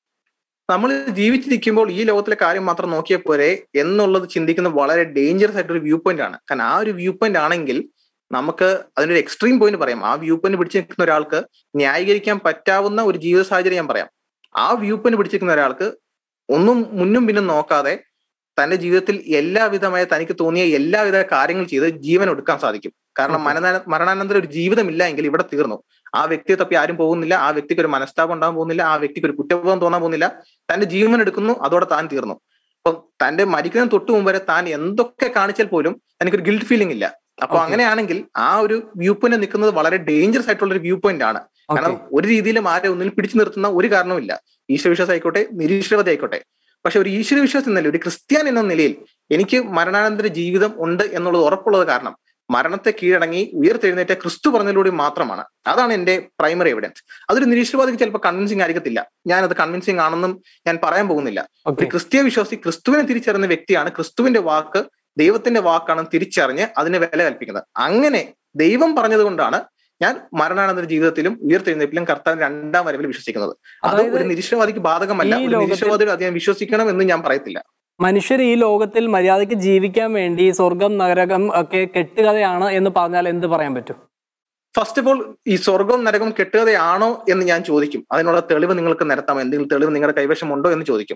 നമ്മൾ ജീവിച്ചിരിക്കുമ്പോൾ ഈ ലോകത്തിലെ കാര്യം മാത്രം നോക്കിയാൽ പോരെ എന്നുള്ളത് ചിന്തിക്കുന്നത് വളരെ ഡേഞ്ചറസ് ആയിട്ടൊരു വ്യൂ പോയിന്റ് ആണ്. കാരണം ആ ഒരു വ്യൂ പോയിന്റ് ആണെങ്കിൽ നമുക്ക് അതിനൊരു എക്സ്ട്രീം പോയിന്റ് പറയാം. ആ വ്യൂ പോയിന്റ് പിടിച്ചു നിൽക്കുന്ന ഒരാൾക്ക് ന്യായീകരിക്കാൻ പറ്റാവുന്ന ഒരു ജീവിത സാഹചര്യം ഞാൻ പറയാം. ആ വ്യൂ പോയിന്റ് പിടിച്ചിരിക്കുന്ന ഒരാൾക്ക് ഒന്നും മുന്നും പിന്നും നോക്കാതെ തന്റെ ജീവിതത്തിൽ എല്ലാവിധമായ തനിക്ക് തോന്നിയ എല്ലാവിധ കാര്യങ്ങൾ ചെയ്ത് ജീവൻ എടുക്കാൻ സാധിക്കും. കാരണം മരണാനന്തരം ഒരു ജീവിതമില്ല എങ്കിൽ ഇവിടെ തീർന്നു. ആ വ്യക്തിയെ തപ്പി ആരും പോകുന്നില്ല, ആ വ്യക്തിക്ക് ഒരു മനസ്താപം ഉണ്ടാകാൻ പോകുന്നില്ല, ആ വ്യക്തിക്ക് ഒരു കുറ്റബോധം തോന്നാൻ പോകുന്നില്ല. തന്റെ ജീവൻ എടുക്കുന്നു, അതോടെ താൻ തീർന്നു. അപ്പം തന്റെ മരിക്കുന്നതിന് തൊട്ട് മുമ്പ് വരെ താൻ എന്തൊക്കെ കാണിച്ചാൽ പോലും തനിക്കൊരു ഗിൽറ്റ് ഫീലിംഗ് ഇല്ല. അപ്പൊ അങ്ങനെയാണെങ്കിൽ ആ ഒരു വ്യൂ പോയിന്റ് നിൽക്കുന്നത് വളരെ ഡേഞ്ചറസ് ആയിട്ടുള്ള ഒരു വ്യൂ പോയിന്റ് ആണ്. കാരണം ഒരു രീതിയിലും ആരെ ഒന്നിനും പിടിച്ചു നിർത്തുന്ന ഒരു കാരണവുമില്ല. ഈശ്വരവിശ്വാസം ആയിക്കോട്ടെ, നിരീശ്വരവാദി ആയിക്കോട്ടെ. പക്ഷെ ഒരു ഈശ്വരവിശ്വാസം എന്നല്ല, ഒരു ക്രിസ്ത്യാനി എന്ന നിലയിൽ എനിക്ക് മരണാനന്തര ജീവിതം ഉണ്ട് എന്നുള്ളത് ഉറപ്പുള്ളത് കാരണം മരണത്തെ കീഴടങ്ങി ഉയർത്തെഴുന്നേറ്റ ക്രിസ്തു പറഞ്ഞതിലൂടെ മാത്രമാണ്. അതാണ് എന്റെ പ്രൈമറി എവിഡൻസ്. അതൊരു നിരീശ്വരവാദിക്ക് ചിലപ്പോൾ കൺവിൻസിങ് ആയിരിക്കത്തില്ല. ഞാനത് കൺവിൻസിങ് ആണെന്നും ഞാൻ പറയാൻ പോകുന്നില്ല. ഒരു ക്രിസ്തീയ വിശ്വാസി ക്രിസ്തുവിനെ തിരിച്ചറിയുന്ന വ്യക്തിയാണ് ക്രിസ്തുവിന്റെ വാക്ക് ദൈവത്തിന്റെ വാക്കാണെന്ന് തിരിച്ചറിഞ്ഞ് അതിനെ വില കൽപ്പിക്കുന്നത്. അങ്ങനെ ദൈവം പറഞ്ഞത് കൊണ്ടാണ് ഞാൻ മരണാനന്തര ജീവിതത്തിലും ഉയർത്തെഴുന്നേൽപ്പിലും കർത്താവിന്റെ രണ്ടാം വരവിൽ വിശ്വസിക്കുന്നത്. അത് ഒരു നിരീശ്വരവാദിക്ക് ബാധകമല്ല. ഒരു നിരീശ്വരവാദികൾ അത് ഞാൻ വിശ്വസിക്കണം എന്ന് ഞാൻ പറയത്തില്ല. മനുഷ്യർ ഈ ലോകത്തിൽ മര്യാദയ്ക്ക് ജീവിക്കാൻ വേണ്ടി സ്വർഗം നരകം ഒക്കെ കെട്ടുകഥയാണ് എന്ന് പറഞ്ഞാൽ എന്ത് പറയാൻ പറ്റും? ഫസ്റ്റ് ഓഫ് ഓൾ, ഈ സ്വർഗം നരകം കെട്ടുകഥയാണോ എന്ന് ഞാൻ ചോദിക്കും. അതിനുള്ള തെളിവ് നിങ്ങൾക്ക് നിരത്താമോ? എന്തെങ്കിലും തെളിവ് നിങ്ങളുടെ കൈവശം ഉണ്ടോ എന്ന് ചോദിക്കും.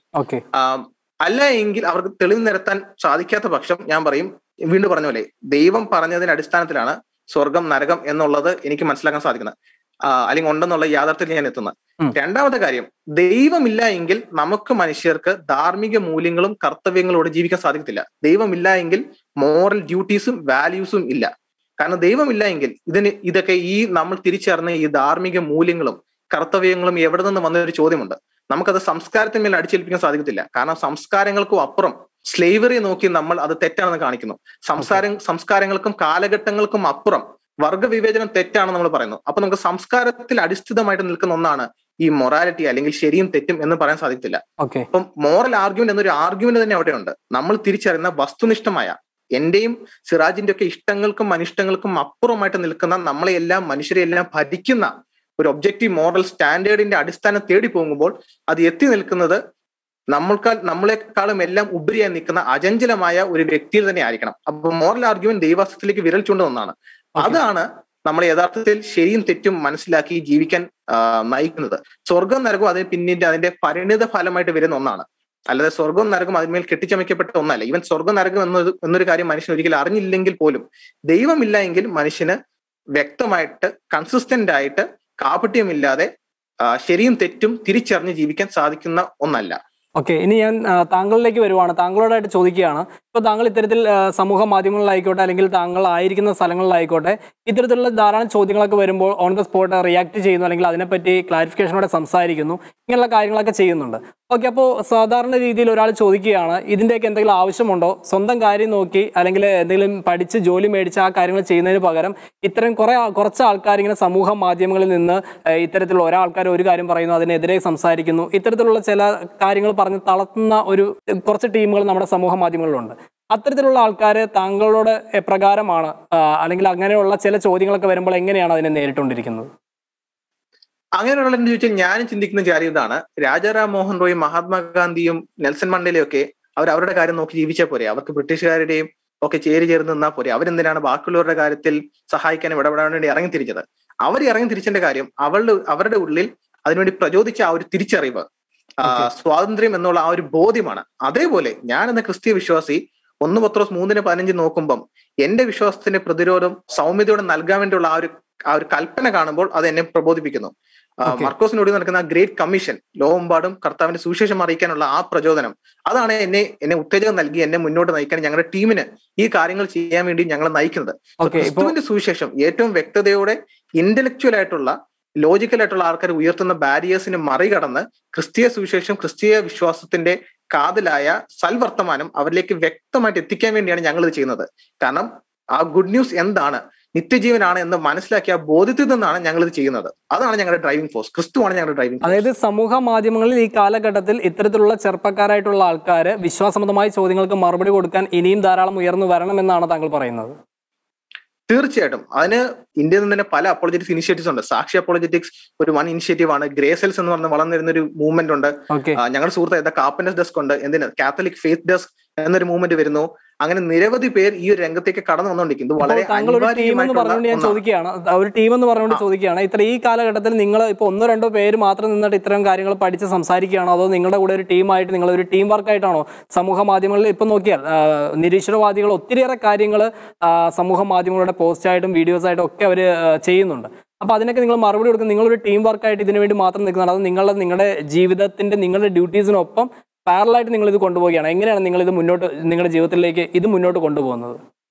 അല്ല എങ്കിൽ അവർക്ക് തെളിവ് നിരത്താൻ സാധിക്കാത്ത പക്ഷം ഞാൻ പറയും, വീണ്ടും പറഞ്ഞ പോലെ ദൈവം പറഞ്ഞതിന്റെ അടിസ്ഥാനത്തിലാണ് സ്വർഗം നരകം എന്നുള്ളത് എനിക്ക് മനസ്സിലാക്കാൻ സാധിക്കുന്നത്, അല്ലെങ്കിൽ ഉണ്ടെന്നുള്ള യാഥാർത്ഥ്യത്തിൽ ഞാൻ എത്തുന്നത്. രണ്ടാമത്തെ കാര്യം, ദൈവമില്ല എങ്കിൽ നമുക്ക് മനുഷ്യർക്ക് ധാർമ്മിക മൂല്യങ്ങളും കർത്തവ്യങ്ങളോട് ജീവിക്കാൻ സാധിക്കത്തില്ല. ദൈവമില്ല എങ്കിൽ മോറൽ ഡ്യൂട്ടീസും വാല്യൂസും ഇല്ല. കാരണം ദൈവമില്ല എങ്കിൽ ഇതൊക്കെ ഈ നമ്മൾ തിരിച്ചറിഞ്ഞ ഈ ധാർമ്മിക മൂല്യങ്ങളും കർത്തവ്യങ്ങളും എവിടെ നിന്ന് വന്നൊരു ചോദ്യമുണ്ട്. നമുക്കത് സംസ്കാരത്തിന്മേൽ അടിച്ചേൽപ്പിക്കാൻ സാധിക്കത്തില്ല. കാരണം സംസ്കാരങ്ങൾക്കും അപ്പുറം സ്ലേവറി നോക്കി നമ്മൾ അത് തെറ്റാണെന്ന് കാണിക്കുന്നു. സംസ്കാരങ്ങൾക്കും കാലഘട്ടങ്ങൾക്കും അപ്പുറം വർഗവിവേചനം തെറ്റാണെന്ന് നമ്മൾ പറയുന്നു. അപ്പൊ നമുക്ക് സംസ്കാരത്തിൽ അടിസ്ഥിതമായിട്ട് നിൽക്കുന്ന ഒന്നാണ് ഈ മൊറാലിറ്റി, അല്ലെങ്കിൽ ശരിയും തെറ്റും എന്ന് പറയാൻ സാധിക്കത്തില്ല. അപ്പം മോറൽ ആർഗ്യുമെന്റ് എന്നൊരു ആർഗ്യുമെന്റ് തന്നെ അവിടെ ഉണ്ട്. നമ്മൾ തിരിച്ചറിയുന്ന വസ്തുനിഷ്ഠമായ എന്റെയും സിറാജിന്റെ ഒക്കെ ഇഷ്ടങ്ങൾക്കും അനിഷ്ടങ്ങൾക്കും അപ്പുറമായിട്ട് നിൽക്കുന്ന നമ്മളെല്ലാം മനുഷ്യരെയെല്ലാം ഭരിക്കുന്ന ഒരു ഒബ്ജക്റ്റീവ് മോറൽ സ്റ്റാൻഡേർഡിന്റെ അടിസ്ഥാനം തേടി പോകുമ്പോൾ അത് എത്തി നിൽക്കുന്നത് നമ്മളെക്കാളും എല്ലാം ഉപരിയായി നിൽക്കുന്ന അചഞ്ചലമായ ഒരു വ്യക്തിയിൽ തന്നെ ആയിരിക്കണം. അപ്പൊ മോറൽ ആർഗ്യുമെന്റ് ദൈവാസ്യത്തിലേക്ക് വിരൽ ചൂണ്ടുന്ന ഒന്നാണ്. അതാണ് നമ്മളെ യഥാർത്ഥത്തിൽ ശരിയും തെറ്റും മനസ്സിലാക്കി ജീവിക്കാൻ നയിക്കുന്നത്. സ്വർഗം നരകവും അതിന് പിന്നീട് അതിന്റെ പരിണിത ഫലമായിട്ട് വരുന്ന ഒന്നാണ്. അല്ലാതെ സ്വർഗവും നരകം അതിന്മേൽ കെട്ടിച്ചമയ്ക്കപ്പെട്ട ഒന്നല്ല. ഈവൻ സ്വർഗം നരകം എന്നൊരു കാര്യം മനുഷ്യൻ ഒരിക്കലും അറിഞ്ഞില്ലെങ്കിൽ പോലും ദൈവമില്ല എങ്കിൽ മനുഷ്യന് വ്യക്തമായിട്ട് കൺസിസ്റ്റന്റ് ആയിട്ട് കാപട്യമില്ലാതെ ശരിയും തെറ്റും തിരിച്ചറിഞ്ഞ് ജീവിക്കാൻ സാധിക്കുന്ന ഒന്നല്ല. ഓക്കെ, ഇനി ഞാൻ താങ്കളിലേക്ക് വരുവാണ്. താങ്കളോടായിട്ട് ചോദിക്കുകയാണ്, ഇപ്പോൾ താങ്കൾ ഇത്തരത്തിൽ സമൂഹ മാധ്യമങ്ങളിലായിക്കോട്ടെ അല്ലെങ്കിൽ താങ്കൾ ആയിരിക്കുന്ന സ്ഥലങ്ങളിലായിക്കോട്ടെ ഇത്തരത്തിലുള്ള ധാരാളം ചോദ്യങ്ങളൊക്കെ വരുമ്പോൾ ഓൺ ദ സ്പോട്ട് റിയാക്ട് ചെയ്യുന്നു, അല്ലെങ്കിൽ അതിനെപ്പറ്റി ക്ലാരിഫിക്കേഷനോടെ സംസാരിക്കുന്നു, ഇങ്ങനെയുള്ള കാര്യങ്ങളൊക്കെ ചെയ്യുന്നുണ്ട്. ഓക്കെ, അപ്പോൾ സാധാരണ രീതിയിൽ ഒരാൾ ചോദിക്കുകയാണ്, ഇതിൻ്റെയൊക്കെ എന്തെങ്കിലും ആവശ്യമുണ്ടോ? സ്വന്തം കാര്യം നോക്കി അല്ലെങ്കിൽ എന്തെങ്കിലും പഠിച്ച് ജോലി മേടിച്ച് ആ കാര്യങ്ങൾ ചെയ്യുന്നതിന് പകരം ഇത്തരം കുറച്ച് ആൾക്കാർ ഇങ്ങനെ സമൂഹ മാധ്യമങ്ങളിൽ നിന്ന് ഇത്തരത്തിലുള്ള ഒരാൾക്കാർ ഒരു കാര്യം പറയുന്നു, അതിനെതിരെ സംസാരിക്കുന്നു, ഇത്തരത്തിലുള്ള ചില കാര്യങ്ങൾ പറഞ്ഞ് തളർത്തുന്ന കുറച്ച് ടീമുകൾ നമ്മുടെ സമൂഹ മാധ്യമങ്ങളിലുണ്ട്. അത്തരത്തിലുള്ള ആൾക്കാർ താങ്കളോട് എപ്രകാരമാണ്, അല്ലെങ്കിൽ അങ്ങനെയുള്ള ചില ചോദ്യങ്ങളൊക്കെ വരുമ്പോൾ എങ്ങനെയാണ് അതിനെ നേരിട്ടുകൊണ്ടിരിക്കുന്നത്? അങ്ങനെയുള്ള ചോദിച്ചാൽ ഞാനും ചിന്തിക്കുന്ന കാര്യം ഇതാണ്. രാജാറാം മോഹൻ റോയും മഹാത്മാഗാന്ധിയും നെൽസൺ മണ്ടേലയും ഒക്കെ അവരുടെ കാര്യം നോക്കി ജീവിച്ചാൽ പോരെ? അവർക്ക് ബ്രിട്ടീഷുകാരുടെയും ഒക്കെ ചേർന്ന് നിന്നാൽ പോരെ? അവരെന്തിനാണ് ബാക്കിയുള്ളവരുടെ കാര്യത്തിൽ സഹായിക്കാനും ഇടപെടാൻ വേണ്ടി ഇറങ്ങി തിരിച്ചത്? അവർ ഇറങ്ങി തിരിച്ചതിന്റെ കാര്യം അവരുടെ ഉള്ളിൽ അതിനുവേണ്ടി പ്രചോദിച്ച ആ ഒരു തിരിച്ചറിവ്, സ്വാതന്ത്ര്യം എന്നുള്ള ആ ഒരു ബോധ്യമാണ്. അതേപോലെ ഞാൻ എന്ന ക്രിസ്തീയ വിശ്വാസി 1 പത്രോസ് 3:15 നോക്കുമ്പം എന്റെ വിശ്വാസത്തിന്റെ പ്രതിരോധം സൗമ്യതയോടെ നൽകാൻ വേണ്ടിയുള്ള ആ ഒരു കൽപ്പന കാണുമ്പോൾ അത് എന്നെ പ്രബോധിപ്പിക്കുന്നു. മർക്കോസിനോട് നടക്കുന്ന ഗ്രേറ്റ് കമ്മീഷൻ, ലോകമെമ്പാടും കർത്താവിന്റെ സുവിശേഷം അറിയിക്കാനുള്ള ആ പ്രചോദനം, അതാണ് എന്നെ ഉത്തേജകം നൽകി എന്നെ മുന്നോട്ട് നയിക്കാൻ, ഞങ്ങളുടെ ടീമിന് ഈ കാര്യങ്ങൾ ചെയ്യാൻ വേണ്ടി ഞങ്ങൾ നയിക്കുന്നത്. ക്രിസ്തുവിന്റെ സുവിശേഷം ഏറ്റവും വ്യക്തതയോടെ ഇന്റലക്ച്വൽ ആയിട്ടുള്ള, ലോജിക്കലായിട്ടുള്ള ആൾക്കാർ ഉയർത്തുന്ന ബാരിയേഴ്സിനെ മറികടന്ന് ക്രിസ്തീയ സുവിശേഷം, ക്രിസ്തീയ വിശ്വാസത്തിന്റെ കാതലായ സൽവർത്തമാനം അവരിലേക്ക് വ്യക്തമായിട്ട് എത്തിക്കാൻ വേണ്ടിയാണ് ഞങ്ങൾ ഇത് ചെയ്യുന്നത്. കാരണം ആ ഗുഡ് ന്യൂസ് എന്താണ്, നിത്യജീവനാണ് എന്ന് മനസ്സിലാക്കിയ ബോധ്യത്തിൽ നിന്നാണ് ഞങ്ങൾ ഇത് ചെയ്യുന്നത്. അതാണ് ഞങ്ങളുടെ ഡ്രൈവിംഗ് ഫോഴ്സ്. ക്രിസ്തുവാണ് ഞങ്ങളുടെ ഡ്രൈവിംഗ് ഫോഴ്സ്. അതായത് സമൂഹ മാധ്യമങ്ങളിൽ ഈ കാലഘട്ടത്തിൽ ഇത്തരത്തിലുള്ള ചെറുപ്പക്കാരായിട്ടുള്ള ആൾക്കാർ വിശ്വാസസംബന്ധമായ ചോദ്യങ്ങൾക്ക് മറുപടി കൊടുക്കാൻ ഇനിയും ധാരാളം ഉയർന്നു വരണമെന്നാണ് താങ്കൾ പറയുന്നത്. തീർച്ചയായിട്ടും. അതിന് ഇന്ത്യയിൽ നിന്ന് തന്നെ പല അപ്പോളജറ്റിക്സ് ഇനിഷ്യേറ്റീവ്സ് ഉണ്ട്. സാക്ഷി അപ്പോളജറ്റിക്സ് ഒരു വൺ ഇനിഷ്യേറ്റീവ് ആണ്. ഗ്രേസെൽസ് എന്ന് പറഞ്ഞ് വളർന്നിരുന്ന ഒരു മൂവ്മെന്റ് ഉണ്ട്. ഞങ്ങളുടെ സുഹൃത്ത് കാർപ്പൻറ്റേഴ്സ് ഡെസ്ക് ഉണ്ട്. കാത്തലിക് ഫെയ്ത്ത് ഡെസ്ക് എന്നൊരു മൂവ്മെന്റ് വരുന്നു. അങ്ങനെ നിരവധി പേർ ഈ ഒരു രംഗത്തേക്ക് കടന്നു വന്നുകൊണ്ടിരിക്കുന്നു. വളരെ ഒരു ടീം എന്ന് പറഞ്ഞുകൊണ്ട് ചോദിക്കുകയാണ്, ഇത്ര ഈ കാലഘട്ടത്തിൽ നിങ്ങൾ ഇപ്പൊ 1-2 പേര് മാത്രം നിന്നിട്ട് ഇത്തരം കാര്യങ്ങൾ പഠിച്ച് സംസാരിക്കുകയാണോ, അതോ നിങ്ങളുടെ കൂടെ ഒരു ടീമായിട്ട്, നിങ്ങളൊരു ടീം വർക്കായിട്ടാണോ സമൂഹ മാധ്യമങ്ങളിൽ ഇപ്പൊ നോക്കിയാൽ നിരീശ്വരവാദികൾ ഒത്തിരിയേറെ കാര്യങ്ങൾ സമൂഹ മാധ്യമങ്ങളുടെ പോസ്റ്റായിട്ടും വീഡിയോസായിട്ടും ഒക്കെ അവർ ചെയ്യുന്നുണ്ട്. അപ്പൊ അതിനൊക്കെ നിങ്ങൾ മറുപടി കൊടുക്കും, നിങ്ങളൊരു ടീം വർക്കായിട്ട് ഇതിനു വേണ്ടി മാത്രം നിൽക്കുന്നതാണ്, അത് നിങ്ങളുടെ ജീവിതത്തിന്റെ, നിങ്ങളുടെ ഡ്യൂട്ടീസിനൊപ്പം പാരലായിട്ട് നിങ്ങൾ ഇത് കൊണ്ടുപോവുകയാണ്? എങ്ങനെയാണ് നിങ്ങൾ ഇത് നിങ്ങളുടെ ജീവിതത്തിലേക്ക് ഇത് മുന്നോട്ട് കൊണ്ടുപോകുന്നത്?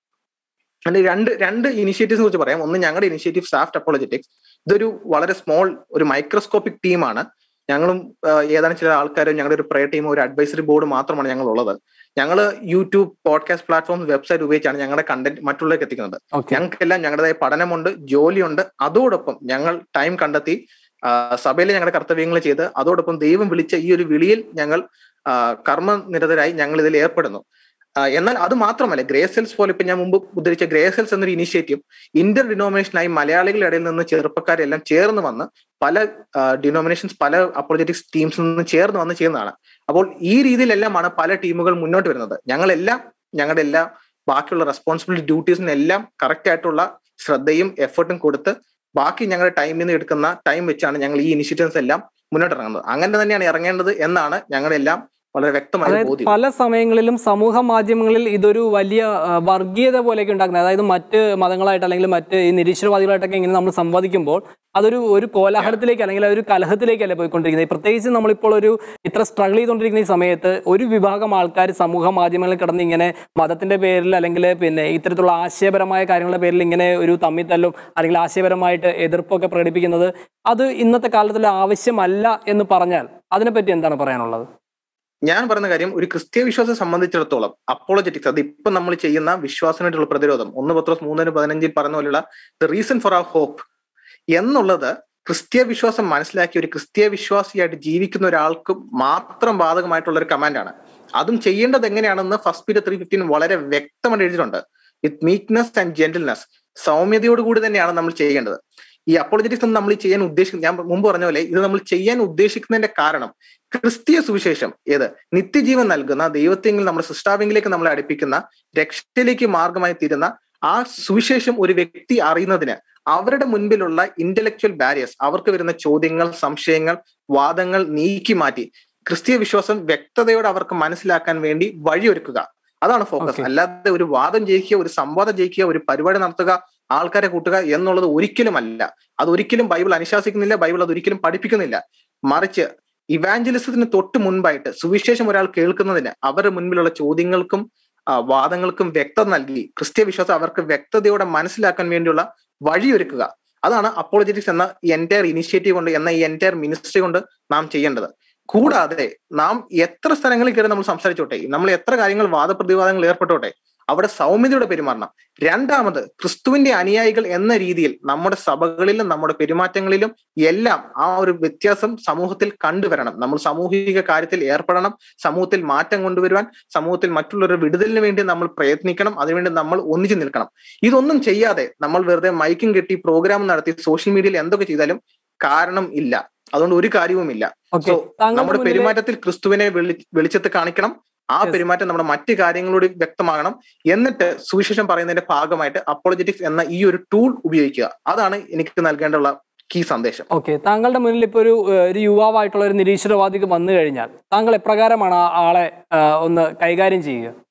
രണ്ട് ഇനിഷ്യേറ്റീവ്സിനെ കുറിച്ച് പറയാം. ഒന്ന് ഞങ്ങളുടെ ഇനിഷ്യേറ്റീവ് സാഫ്റ്റ് അപ്പോളജറ്റിക്സ്. ഇതൊരു വളരെ സ്മോൾ, ഒരു മൈക്രോസ്കോപ്പിക് ടീമാണ്. ഞങ്ങളും ഏതാനും ചില ആൾക്കാരും, ഞങ്ങളുടെ ഒരു പ്രയർ ടീമും ഒരു അഡ്വൈസറി ബോർഡ് മാത്രമാണ് ഞങ്ങൾ ഉള്ളത്. ഞങ്ങൾ യൂട്യൂബ്, പോഡ്കാസ്റ്റ് പ്ലാറ്റ്ഫോം, വെബ്സൈറ്റ് ഉപയോഗിച്ചാണ് ഞങ്ങളുടെ കണ്ടന്റ് മറ്റുള്ളവർക്ക് എത്തിക്കുന്നത്. ഞങ്ങൾക്കെല്ലാം ഞങ്ങളുടേതായ പഠനമുണ്ട്, ജോലിയുണ്ട്. അതോടൊപ്പം ഞങ്ങൾ ടൈം കണ്ടെത്തി സഭയിലെ ഞങ്ങളുടെ കർത്തവ്യങ്ങൾ ചെയ്ത്, അതോടൊപ്പം ദൈവം വിളിച്ച ഈ ഒരു വിളിയിൽ ഞങ്ങൾ കർമ്മനിരതരായി ഞങ്ങൾ ഇതിൽ ഏർപ്പെടുന്നു. എന്നാൽ അത് മാത്രമല്ല, ഗ്രേസെൽസ് പോലെ ഇപ്പൊ ഞാൻ മുമ്പ് ഉദ്ധരിച്ച ഗ്രേസെൽസ് എന്നൊരു ഇനിഷ്യേറ്റീവ് ഇന്റർ ഡിനോമിനേഷനായി മലയാളികളുടെ ഇടയിൽ നിന്ന് ചെറുപ്പക്കാരെല്ലാം ചേർന്ന് വന്ന് പല ഡിനോമിനേഷൻസ്, പല അപ്പോളജറ്റിക്സ് ടീംസിൽ നിന്ന് ചേർന്ന് വന്ന് ചെയ്യുന്നതാണ്. അപ്പോൾ ഈ രീതിയിലെല്ലാമാണ് പല ടീമുകൾ മുന്നോട്ട് വരുന്നത്. ഞങ്ങളുടെ എല്ലാ ബാക്കിയുള്ള റെസ്പോൺസിബിലിറ്റി ഡ്യൂട്ടീസിനെല്ലാം കറക്റ്റ് ആയിട്ടുള്ള ശ്രദ്ധയും എഫേർട്ടും കൊടുത്ത് ബാക്കി ഞങ്ങളുടെ ടൈമിൽ നിന്ന് എടുക്കുന്ന ടൈം വെച്ചാണ് ഞങ്ങൾ ഈ ഇനിഷ്യേറ്റീവ്സ് എല്ലാം മുന്നോട്ട് ഇറങ്ങുന്നത്. അങ്ങനെ തന്നെയാണ് ഇറങ്ങേണ്ടത് എന്നാണ് ഞങ്ങളെല്ലാം വളരെ വ്യക്തമായ ബോധ്യം. പല സമയങ്ങളിലും സമൂഹ മാധ്യമങ്ങളിൽ ഇതൊരു വലിയ വർഗീയത പോലെയൊക്കെ ഉണ്ടാക്കുന്നത്. അതായത് മറ്റ് മതങ്ങളായിട്ട് അല്ലെങ്കിൽ മറ്റ് ഈ നിരീശ്വരവാദികളായിട്ടൊക്കെ ഇങ്ങനെ നമ്മൾ സംവദിക്കുമ്പോൾ അതൊരു കോലാഹലത്തിലേക്ക് അല്ലെങ്കിൽ ഒരു കലഹത്തിലേക്കല്ലേ പോയിക്കൊണ്ടിരിക്കുന്നത്. പ്രത്യേകിച്ച് നമ്മളിപ്പോൾ ഇത്ര സ്ട്രഗിൾ ചെയ്തുകൊണ്ടിരിക്കുന്ന ഈ സമയത്ത് ഒരു വിഭാഗം ആൾക്കാർ സമൂഹ മാധ്യമങ്ങളിൽ കിടന്ന് ഇങ്ങനെ മതത്തിന്റെ പേരിൽ അല്ലെങ്കിൽ പിന്നെ ഇത്തരത്തിലുള്ള ആശയപരമായ കാര്യങ്ങളുടെ പേരിൽ ഇങ്ങനെ ഒരു തമ്മിത്തല്ലും അല്ലെങ്കിൽ ആശയപരമായിട്ട് എതിർപ്പൊക്കെ പ്രകടിപ്പിക്കുന്നത്, അത് ഇന്നത്തെ കാലത്തിൽ ആവശ്യമല്ല എന്ന് പറഞ്ഞാൽ അതിനെപ്പറ്റി എന്താണ് പറയാനുള്ളത്? ഞാൻ പറയുന്ന കാര്യം, ഒരു ക്രിസ്തീയ വിശ്വാസം സംബന്ധിച്ചിടത്തോളം അപ്പോളജറ്റിക്സ്, അത് ഇപ്പൊ നമ്മൾ ചെയ്യുന്ന വിശ്വാസമായിട്ടുള്ള പ്രതിരോധം, 1 പത്രോസ് 3:15 പറഞ്ഞ പോലെയുള്ള the reason for our hope എന്നുള്ളത് ക്രിസ്തീയ വിശ്വാസം മനസ്സിലാക്കി ഒരു ക്രിസ്തീയ വിശ്വാസിയായിട്ട് ജീവിക്കുന്ന ഒരാൾക്ക് മാത്രം ബാധകമായിട്ടുള്ള ഒരു കമാൻഡാണ്. അതും ചെയ്യേണ്ടത് എങ്ങനെയാണെന്ന് 1 Peter 3:15 വളരെ വ്യക്തമായിട്ട് എഴുതിയിട്ടുണ്ട്. വിത്ത് മീക്ക്നെസ് ആൻഡ് ജെന്റിൽനെസ്, സൗമ്യതയോടുകൂടി തന്നെയാണ് നമ്മൾ ചെയ്യേണ്ടത്. ഈ അപ്പോളജറ്റിക്സ് നമ്മൾ ചെയ്യാൻ ഉദ്ദേശിക്കുന്നത്, ഞാൻ മുമ്പ് പറഞ്ഞ പോലെ, ഇത് നമ്മൾ ചെയ്യാൻ ഉദ്ദേശിക്കുന്നതിന്റെ കാരണം ക്രിസ്തീയ സുവിശേഷം നിത്യജീവൻ നൽകുന്ന, ദൈവത്തെങ്കിൽ നമ്മുടെ സൃഷ്ടാവിംഗിലേക്ക് നമ്മളെ അടുപ്പിക്കുന്ന, രക്ഷയിലേക്ക് മാർഗമായി തീരുന്ന ആ സുവിശേഷം ഒരു വ്യക്തി അറിയുന്നതിന് അവരുടെ മുൻപിലുള്ള ഇന്റലക്ച്വൽ ബാരിയേഴ്സ്, അവർക്ക് വരുന്ന ചോദ്യങ്ങൾ, സംശയങ്ങൾ, വാദങ്ങൾ നീക്കി മാറ്റി ക്രിസ്തീയ വിശ്വാസം വ്യക്തതയോടെ അവർക്ക് മനസ്സിലാക്കാൻ വേണ്ടി വഴിയൊരുക്കുക. അതാണ് ഫോക്കസ്. അല്ലാതെ ഒരു വാദം ജയിക്കുക, ഒരു സംവാദം ജയിക്കുക, ഒരു പരിപാടി നടത്തുക, ആൾക്കാരെ കൂട്ടുക എന്നുള്ളത് ഒരിക്കലുമല്ല. അതൊരിക്കലും ബൈബിൾ അനുശാസിക്കുന്നില്ല, ബൈബിൾ അതൊരിക്കലും പഠിപ്പിക്കുന്നില്ല. മറിച്ച് ഇവാഞ്ചലിസത്തിന് തൊട്ട് മുൻപായിട്ട് സുവിശേഷം ഒരാൾ കേൾക്കുന്നതിന് അവരുടെ മുൻപിലുള്ള ചോദ്യങ്ങൾക്കും വാദങ്ങൾക്കും വ്യക്തത നൽകി ക്രിസ്തീയ വിശ്വാസം അവർക്ക് വ്യക്തതയോടെ മനസ്സിലാക്കാൻ വേണ്ടിയുള്ള വഴിയൊരുക്കുക. അതാണ് അപ്പോളജറ്റിക്സ് എന്ന ഈ എൻറ്റയർ ഇനിഷ്യേറ്റീവ് കൊണ്ട്, എന്ന ഈ എൻറ്റയർ മിനിസ്ട്രി കൊണ്ട് നാം ചെയ്യേണ്ടത്. കൂടാതെ നാം എത്ര സ്ഥലങ്ങളിൽ കയറി നമ്മൾ സംസാരിച്ചോട്ടെ, നമ്മൾ എത്ര കാര്യങ്ങൾ വാദപ്രതിവാദങ്ങൾ ഏർപ്പെട്ടോട്ടെ, അവിടെ സൗമ്യതയോടെ പെരുമാറണം. രണ്ടാമത്, ക്രിസ്തുവിന്റെ അനുയായികൾ എന്ന രീതിയിൽ നമ്മുടെ സഭകളിലും നമ്മുടെ പെരുമാറ്റങ്ങളിലും എല്ലാം ആ ഒരു വ്യത്യാസം സമൂഹത്തിൽ കണ്ടുവരണം. നമ്മൾ സാമൂഹിക കാര്യത്തിൽ ഏർപ്പെടണം, സമൂഹത്തിൽ മാറ്റം കൊണ്ടുവരുവാൻ, സമൂഹത്തിൽ മറ്റുള്ളവരുടെ വിടുതലിന് വേണ്ടി നമ്മൾ പ്രയത്നിക്കണം, അതിനുവേണ്ടി നമ്മൾ ഒന്നിച്ചു നിൽക്കണം. ഇതൊന്നും ചെയ്യാതെ നമ്മൾ വെറുതെ മൈക്കും കെട്ടി പ്രോഗ്രാം നടത്തി സോഷ്യൽ മീഡിയയിൽ എന്തൊക്കെ ചെയ്താലും കാരണം ഇല്ല. അതുകൊണ്ട് ഒരു കാര്യവുമില്ല. സോ നമ്മുടെ പെരുമാറ്റത്തിൽ ക്രിസ്തുവിനെ വെളിച്ചത്ത് കാണിക്കണം. ആ പെരുമാറ്റം നമ്മുടെ മറ്റു കാര്യങ്ങളോട് വ്യക്തമാകണം. എന്നിട്ട് സുവിശേഷം പറയുന്നതിന്റെ ഭാഗമായിട്ട് അപ്പോളജറ്റിക്സ് എന്ന ഈ ഒരു ടൂൾ ഉപയോഗിക്കുക. അതാണ് എനിക്ക് നൽകേണ്ടുള്ള കീ സന്ദേശം. ഓക്കെ, താങ്കളുടെ മുന്നിൽ ഇപ്പൊ ഒരു യുവാവായിട്ടുള്ള ഒരു നിരീശ്വരവാദിക്ക് വന്നു കഴിഞ്ഞാൽ താങ്കൾ എപ്രകാരമാണ് ആ ആളെ ഒന്ന് കൈകാര്യം ചെയ്യുക?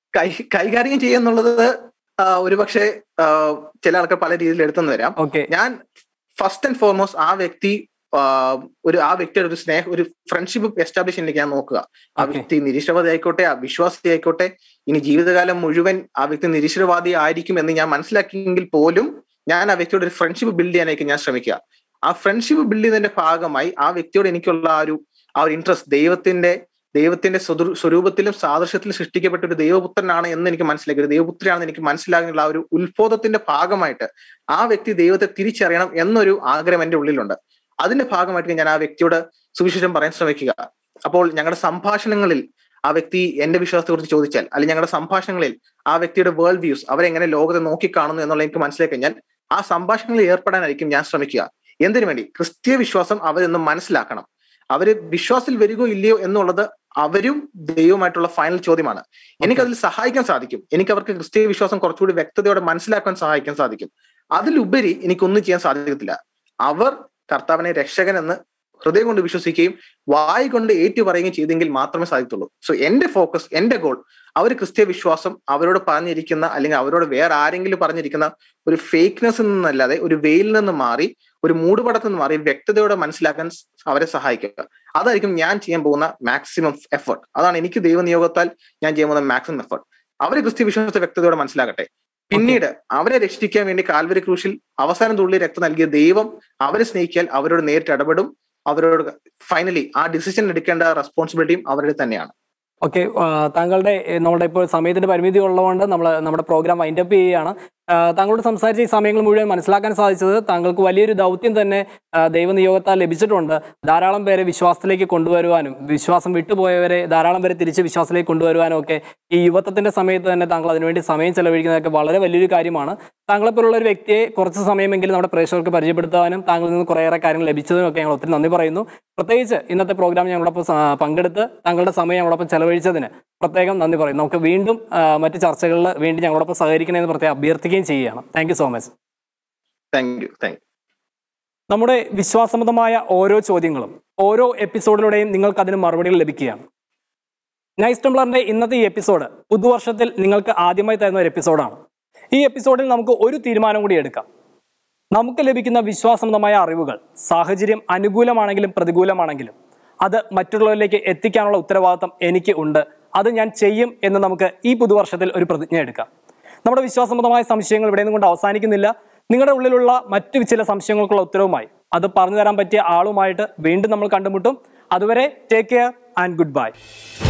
കൈകാര്യം ചെയ്യുന്നുള്ളത് ഒരുപക്ഷെ ചില ആൾക്കാർ പല രീതിയിൽ എടുത്തെന്ന് വരാം. ഞാൻ ഫസ്റ്റ് ആൻഡ് ഫോർമോസ്റ്റ് ആ വ്യക്തിയുടെ ഒരു ഒരു ഫ്രണ്ട്ഷിപ്പ് എസ്റ്റാബ്ലിഷ് ചെയ്യാൻ ഞാൻ നോക്കുക. ആ വ്യക്തി നിരീശ്വരവാദി ആയിക്കോട്ടെ, അവിശ്വാസി ആയിക്കോട്ടെ, ഇനി ജീവിതകാലം മുഴുവൻ ആ വ്യക്തി നിരീശ്വരവാദി ആയിരിക്കും എന്ന് ഞാൻ മനസ്സിലാക്കിയെങ്കിൽ പോലും ഞാൻ ആ വ്യക്തിയോട് ഒരു ഫ്രണ്ട്ഷിപ്പ് ബിൽഡ് ചെയ്യാനായിരിക്കും ഞാൻ ശ്രമിക്കുക. ആ ഫ്രണ്ട്ഷിപ്പ് ബിൽഡ് ചെയ്യുന്നതിന്റെ ഭാഗമായി ആ വ്യക്തിയോട് എനിക്കുള്ള ആ ഒരു ഇൻട്രസ്റ്റ് ദൈവത്തിന്റെ സ്വരൂപത്തിലും സാദൃശ്യത്തിലും സൃഷ്ടിക്കപ്പെട്ട ഒരു ദൈവപുത്രനാണ് എന്ന് എനിക്ക് മനസ്സിലാക്കി, ഒരു ദൈവപുത്രിയാണെന്ന് എനിക്ക് മനസ്സിലാകുന്നുള്ള ആ ഒരു ഉത്ബോധത്തിന്റെ ഭാഗമായിട്ട് ആ വ്യക്തി ദൈവത്തെ തിരിച്ചറിയണം എന്നൊരു ആഗ്രഹം എന്റെ ഉള്ളിലുണ്ട്. അതിന്റെ ഭാഗമായിട്ട് ഞാൻ ആ വ്യക്തിയോട് സുവിശേഷം പറയാൻ ശ്രമിക്കുക. അപ്പോൾ ഞങ്ങളുടെ സംഭാഷണങ്ങളിൽ ആ വ്യക്തി എന്റെ വിശ്വാസത്തെ കുറിച്ച് ചോദിച്ചാൽ, അല്ലെങ്കിൽ ഞങ്ങളുടെ സംഭാഷണങ്ങളിൽ ആ വ്യക്തിയുടെ വേൾഡ് വ്യൂസ്, അവരെങ്ങനെ ലോകത്തെ നോക്കിക്കാണുന്നു എന്നുള്ള എനിക്ക് മനസ്സിലാക്കി കഴിഞ്ഞാൽ ആ സംഭാഷണങ്ങളിൽ ഏർപ്പെടാനായിരിക്കും ഞാൻ ശ്രമിക്കുക. എന്തിനു വേണ്ടി? ക്രിസ്തീയ വിശ്വാസം അവരൊന്ന് മനസ്സിലാക്കണം. അവര് വിശ്വാസത്തിൽ വരികയോ ഇല്ലയോ എന്നുള്ളത് അവരും ദൈവമായിട്ടുള്ള ഫൈനൽ ചോദ്യമാണ്. എനിക്കതിൽ സഹായിക്കാൻ സാധിക്കും. എനിക്ക് അവർക്ക് ക്രിസ്തീയ വിശ്വാസം കുറച്ചുകൂടി വ്യക്തതയോടെ മനസ്സിലാക്കാൻ സഹായിക്കാൻ സാധിക്കും. അതിലുപരി എനിക്കൊന്നും ചെയ്യാൻ സാധിക്കത്തില്ല. അവർ കർത്താവിനെ രക്ഷകൻ എന്ന് ഹൃദയം കൊണ്ട് വിശ്വസിക്കുകയും വായി കൊണ്ട് ഏറ്റു പറയുകയും ചെയ്തെങ്കിൽ മാത്രമേ സാധിക്കുള്ളൂ. സോ എന്റെ ഫോക്കസ്, എന്റെ ഗോൾ, അവർ ക്രിസ്തീയ വിശ്വാസം അവരോട് പറഞ്ഞിരിക്കുന്ന, അല്ലെങ്കിൽ അവരോട് വേറെ ആരെങ്കിലും പറഞ്ഞിരിക്കുന്ന ഒരു ഫേക്ക്നെസ്സിൽ നിന്നല്ലാതെ ഒരു വെയിലിൽ നിന്ന് മാറി, ഒരു മൂടുപടത്തിൽ നിന്ന് മാറി വ്യക്തതയോടെ മനസ്സിലാക്കാൻ അവരെ സഹായിക്കുക. അതായിരിക്കും ഞാൻ ചെയ്യാൻ പോകുന്ന മാക്സിമം എഫേർട്ട്. അതാണ് എനിക്ക് ദൈവനിയോഗത്താൽ ഞാൻ ചെയ്യാൻ പോകുന്ന മാക്സിമം എഫേർട്ട്. അവര് ക്രിസ്തീയ വിശ്വാസത്തെ വ്യക്തതയോടെ മനസ്സിലാക്കട്ടെ. പിന്നീട് അവരെ രക്ഷിക്കാൻ വേണ്ടി കാൽവരി ക്രൂശിൽ അവസാനം തുള്ളി രക്തം നൽകിയ ദൈവം അവരെ സ്നേഹിക്കാൻ അവരോട് നേരിട്ട് ഇടപെടും. അവരോട് ഫൈനലി ആ ഡിസിഷൻ എടുക്കേണ്ട റെസ്പോൺസിബിലിറ്റിയും അവരുടെ തന്നെയാണ്. ഓക്കെ, താങ്കളുടെ നമ്മുടെ ഇപ്പോൾ സമയത്തിന്റെ പരിമിതി ഉള്ളതുകൊണ്ട് നമ്മുടെ പ്രോഗ്രാം വൈൻഡപ്പ് ചെയ്യുകയാണ്. താങ്കളോട് സംസാരിച്ച ഈ സമയങ്ങൾ മുഴുവൻ മനസ്സിലാക്കാൻ സാധിച്ചത് താങ്കൾക്ക് വലിയൊരു ദൗത്യം തന്നെ ദൈവനിയോഗത്താൽ ലഭിച്ചിട്ടുണ്ട്. ധാരാളം പേരെ വിശ്വാസത്തിലേക്ക് കൊണ്ടുവരുവാനും, വിശ്വാസം വിട്ടുപോയവരെ ധാരാളം പേരെ തിരിച്ച് വിശ്വാസത്തിലേക്ക് കൊണ്ടുവരുവാനും ഒക്കെ ഈ യുവത്വത്തിന്റെ സമയത്ത് തന്നെ താങ്കൾ അതിനുവേണ്ടി സമയം ചെലവഴിക്കുന്നതൊക്കെ വളരെ വലിയൊരു കാര്യമാണ്. താങ്കളെപ്പോലുള്ള ഒരു വ്യക്തിയെ കുറച്ച് സമയമെങ്കിലും നമ്മുടെ പ്രേക്ഷകർക്ക് പരിചയപ്പെടുത്താനും താങ്കളിൽ നിന്ന് കുറേയേറെ കാര്യങ്ങൾ ലഭിച്ചതിനും ഒക്കെ ഞങ്ങൾ ഒത്തിരി നന്ദി പറയുന്നു. പ്രത്യേകിച്ച് ഇന്നത്തെ പ്രോഗ്രാം ഞങ്ങളോടൊപ്പം പങ്കെടുത്ത് താങ്കളുടെ സമയം ഞങ്ങളോടൊപ്പം ചെലവഴിച്ചതിന് പ്രത്യേകം നന്ദി പറയുന്നു. നമുക്ക് വീണ്ടും മറ്റ് ചർച്ചകളിൽ വേണ്ടി ഞങ്ങളോടൊപ്പം സഹകരിക്കണമെന്ന് പ്രത്യേകം അഭ്യർത്ഥിക്കുകയും ചെയ്യുകയാണ്. Thank you so much. Thank you. നമ്മുടെ വിശ്വാസസംബന്ധമായ ഓരോ ചോദ്യങ്ങളും ഓരോ എപ്പിസോഡിലൂടെയും നിങ്ങൾക്ക് അതിന് മറുപടികൾ ലഭിക്കുകയാണ്. നൈസ് ടംബ്ലറിന്റെ ഇന്നത്തെ ഈ എപ്പിസോഡ് പുതുവർഷത്തിൽ നിങ്ങൾക്ക് ആദ്യമായി തരുന്ന ഒരു എപ്പിസോഡാണ്. ഈ എപ്പിസോഡിൽ നമുക്ക് ഒരു തീരുമാനം കൂടി എടുക്കാം. നമുക്ക് ലഭിക്കുന്ന വിശ്വാസസംബന്ധമായ അറിവുകൾ സാഹചര്യം അനുകൂലമാണെങ്കിലും പ്രതികൂലമാണെങ്കിലും അത് മറ്റുള്ളവരിലേക്ക് എത്തിക്കാനുള്ള ഉത്തരവാദിത്തം എനിക്ക് ഉണ്ട്. അത് ഞാൻ ചെയ്യും എന്ന് നമുക്ക് ഈ പുതുവർഷത്തിൽ ഒരു പ്രതിജ്ഞ എടുക്കാം. നമ്മുടെ വിശ്വാസസംബന്ധമായ സംശയങ്ങൾ ഇവിടെ നിന്നും കൊണ്ട് അവസാനിക്കുന്നില്ല. നിങ്ങളുടെ ഉള്ളിലുള്ള മറ്റു ചില സംശയങ്ങൾക്കുള്ള ഉത്തരവുമായി അത് പറഞ്ഞു തരാൻ പറ്റിയ ആളുമായിട്ട് വീണ്ടും നമ്മൾ കണ്ടുമുട്ടും. അതുവരെ take care and good by.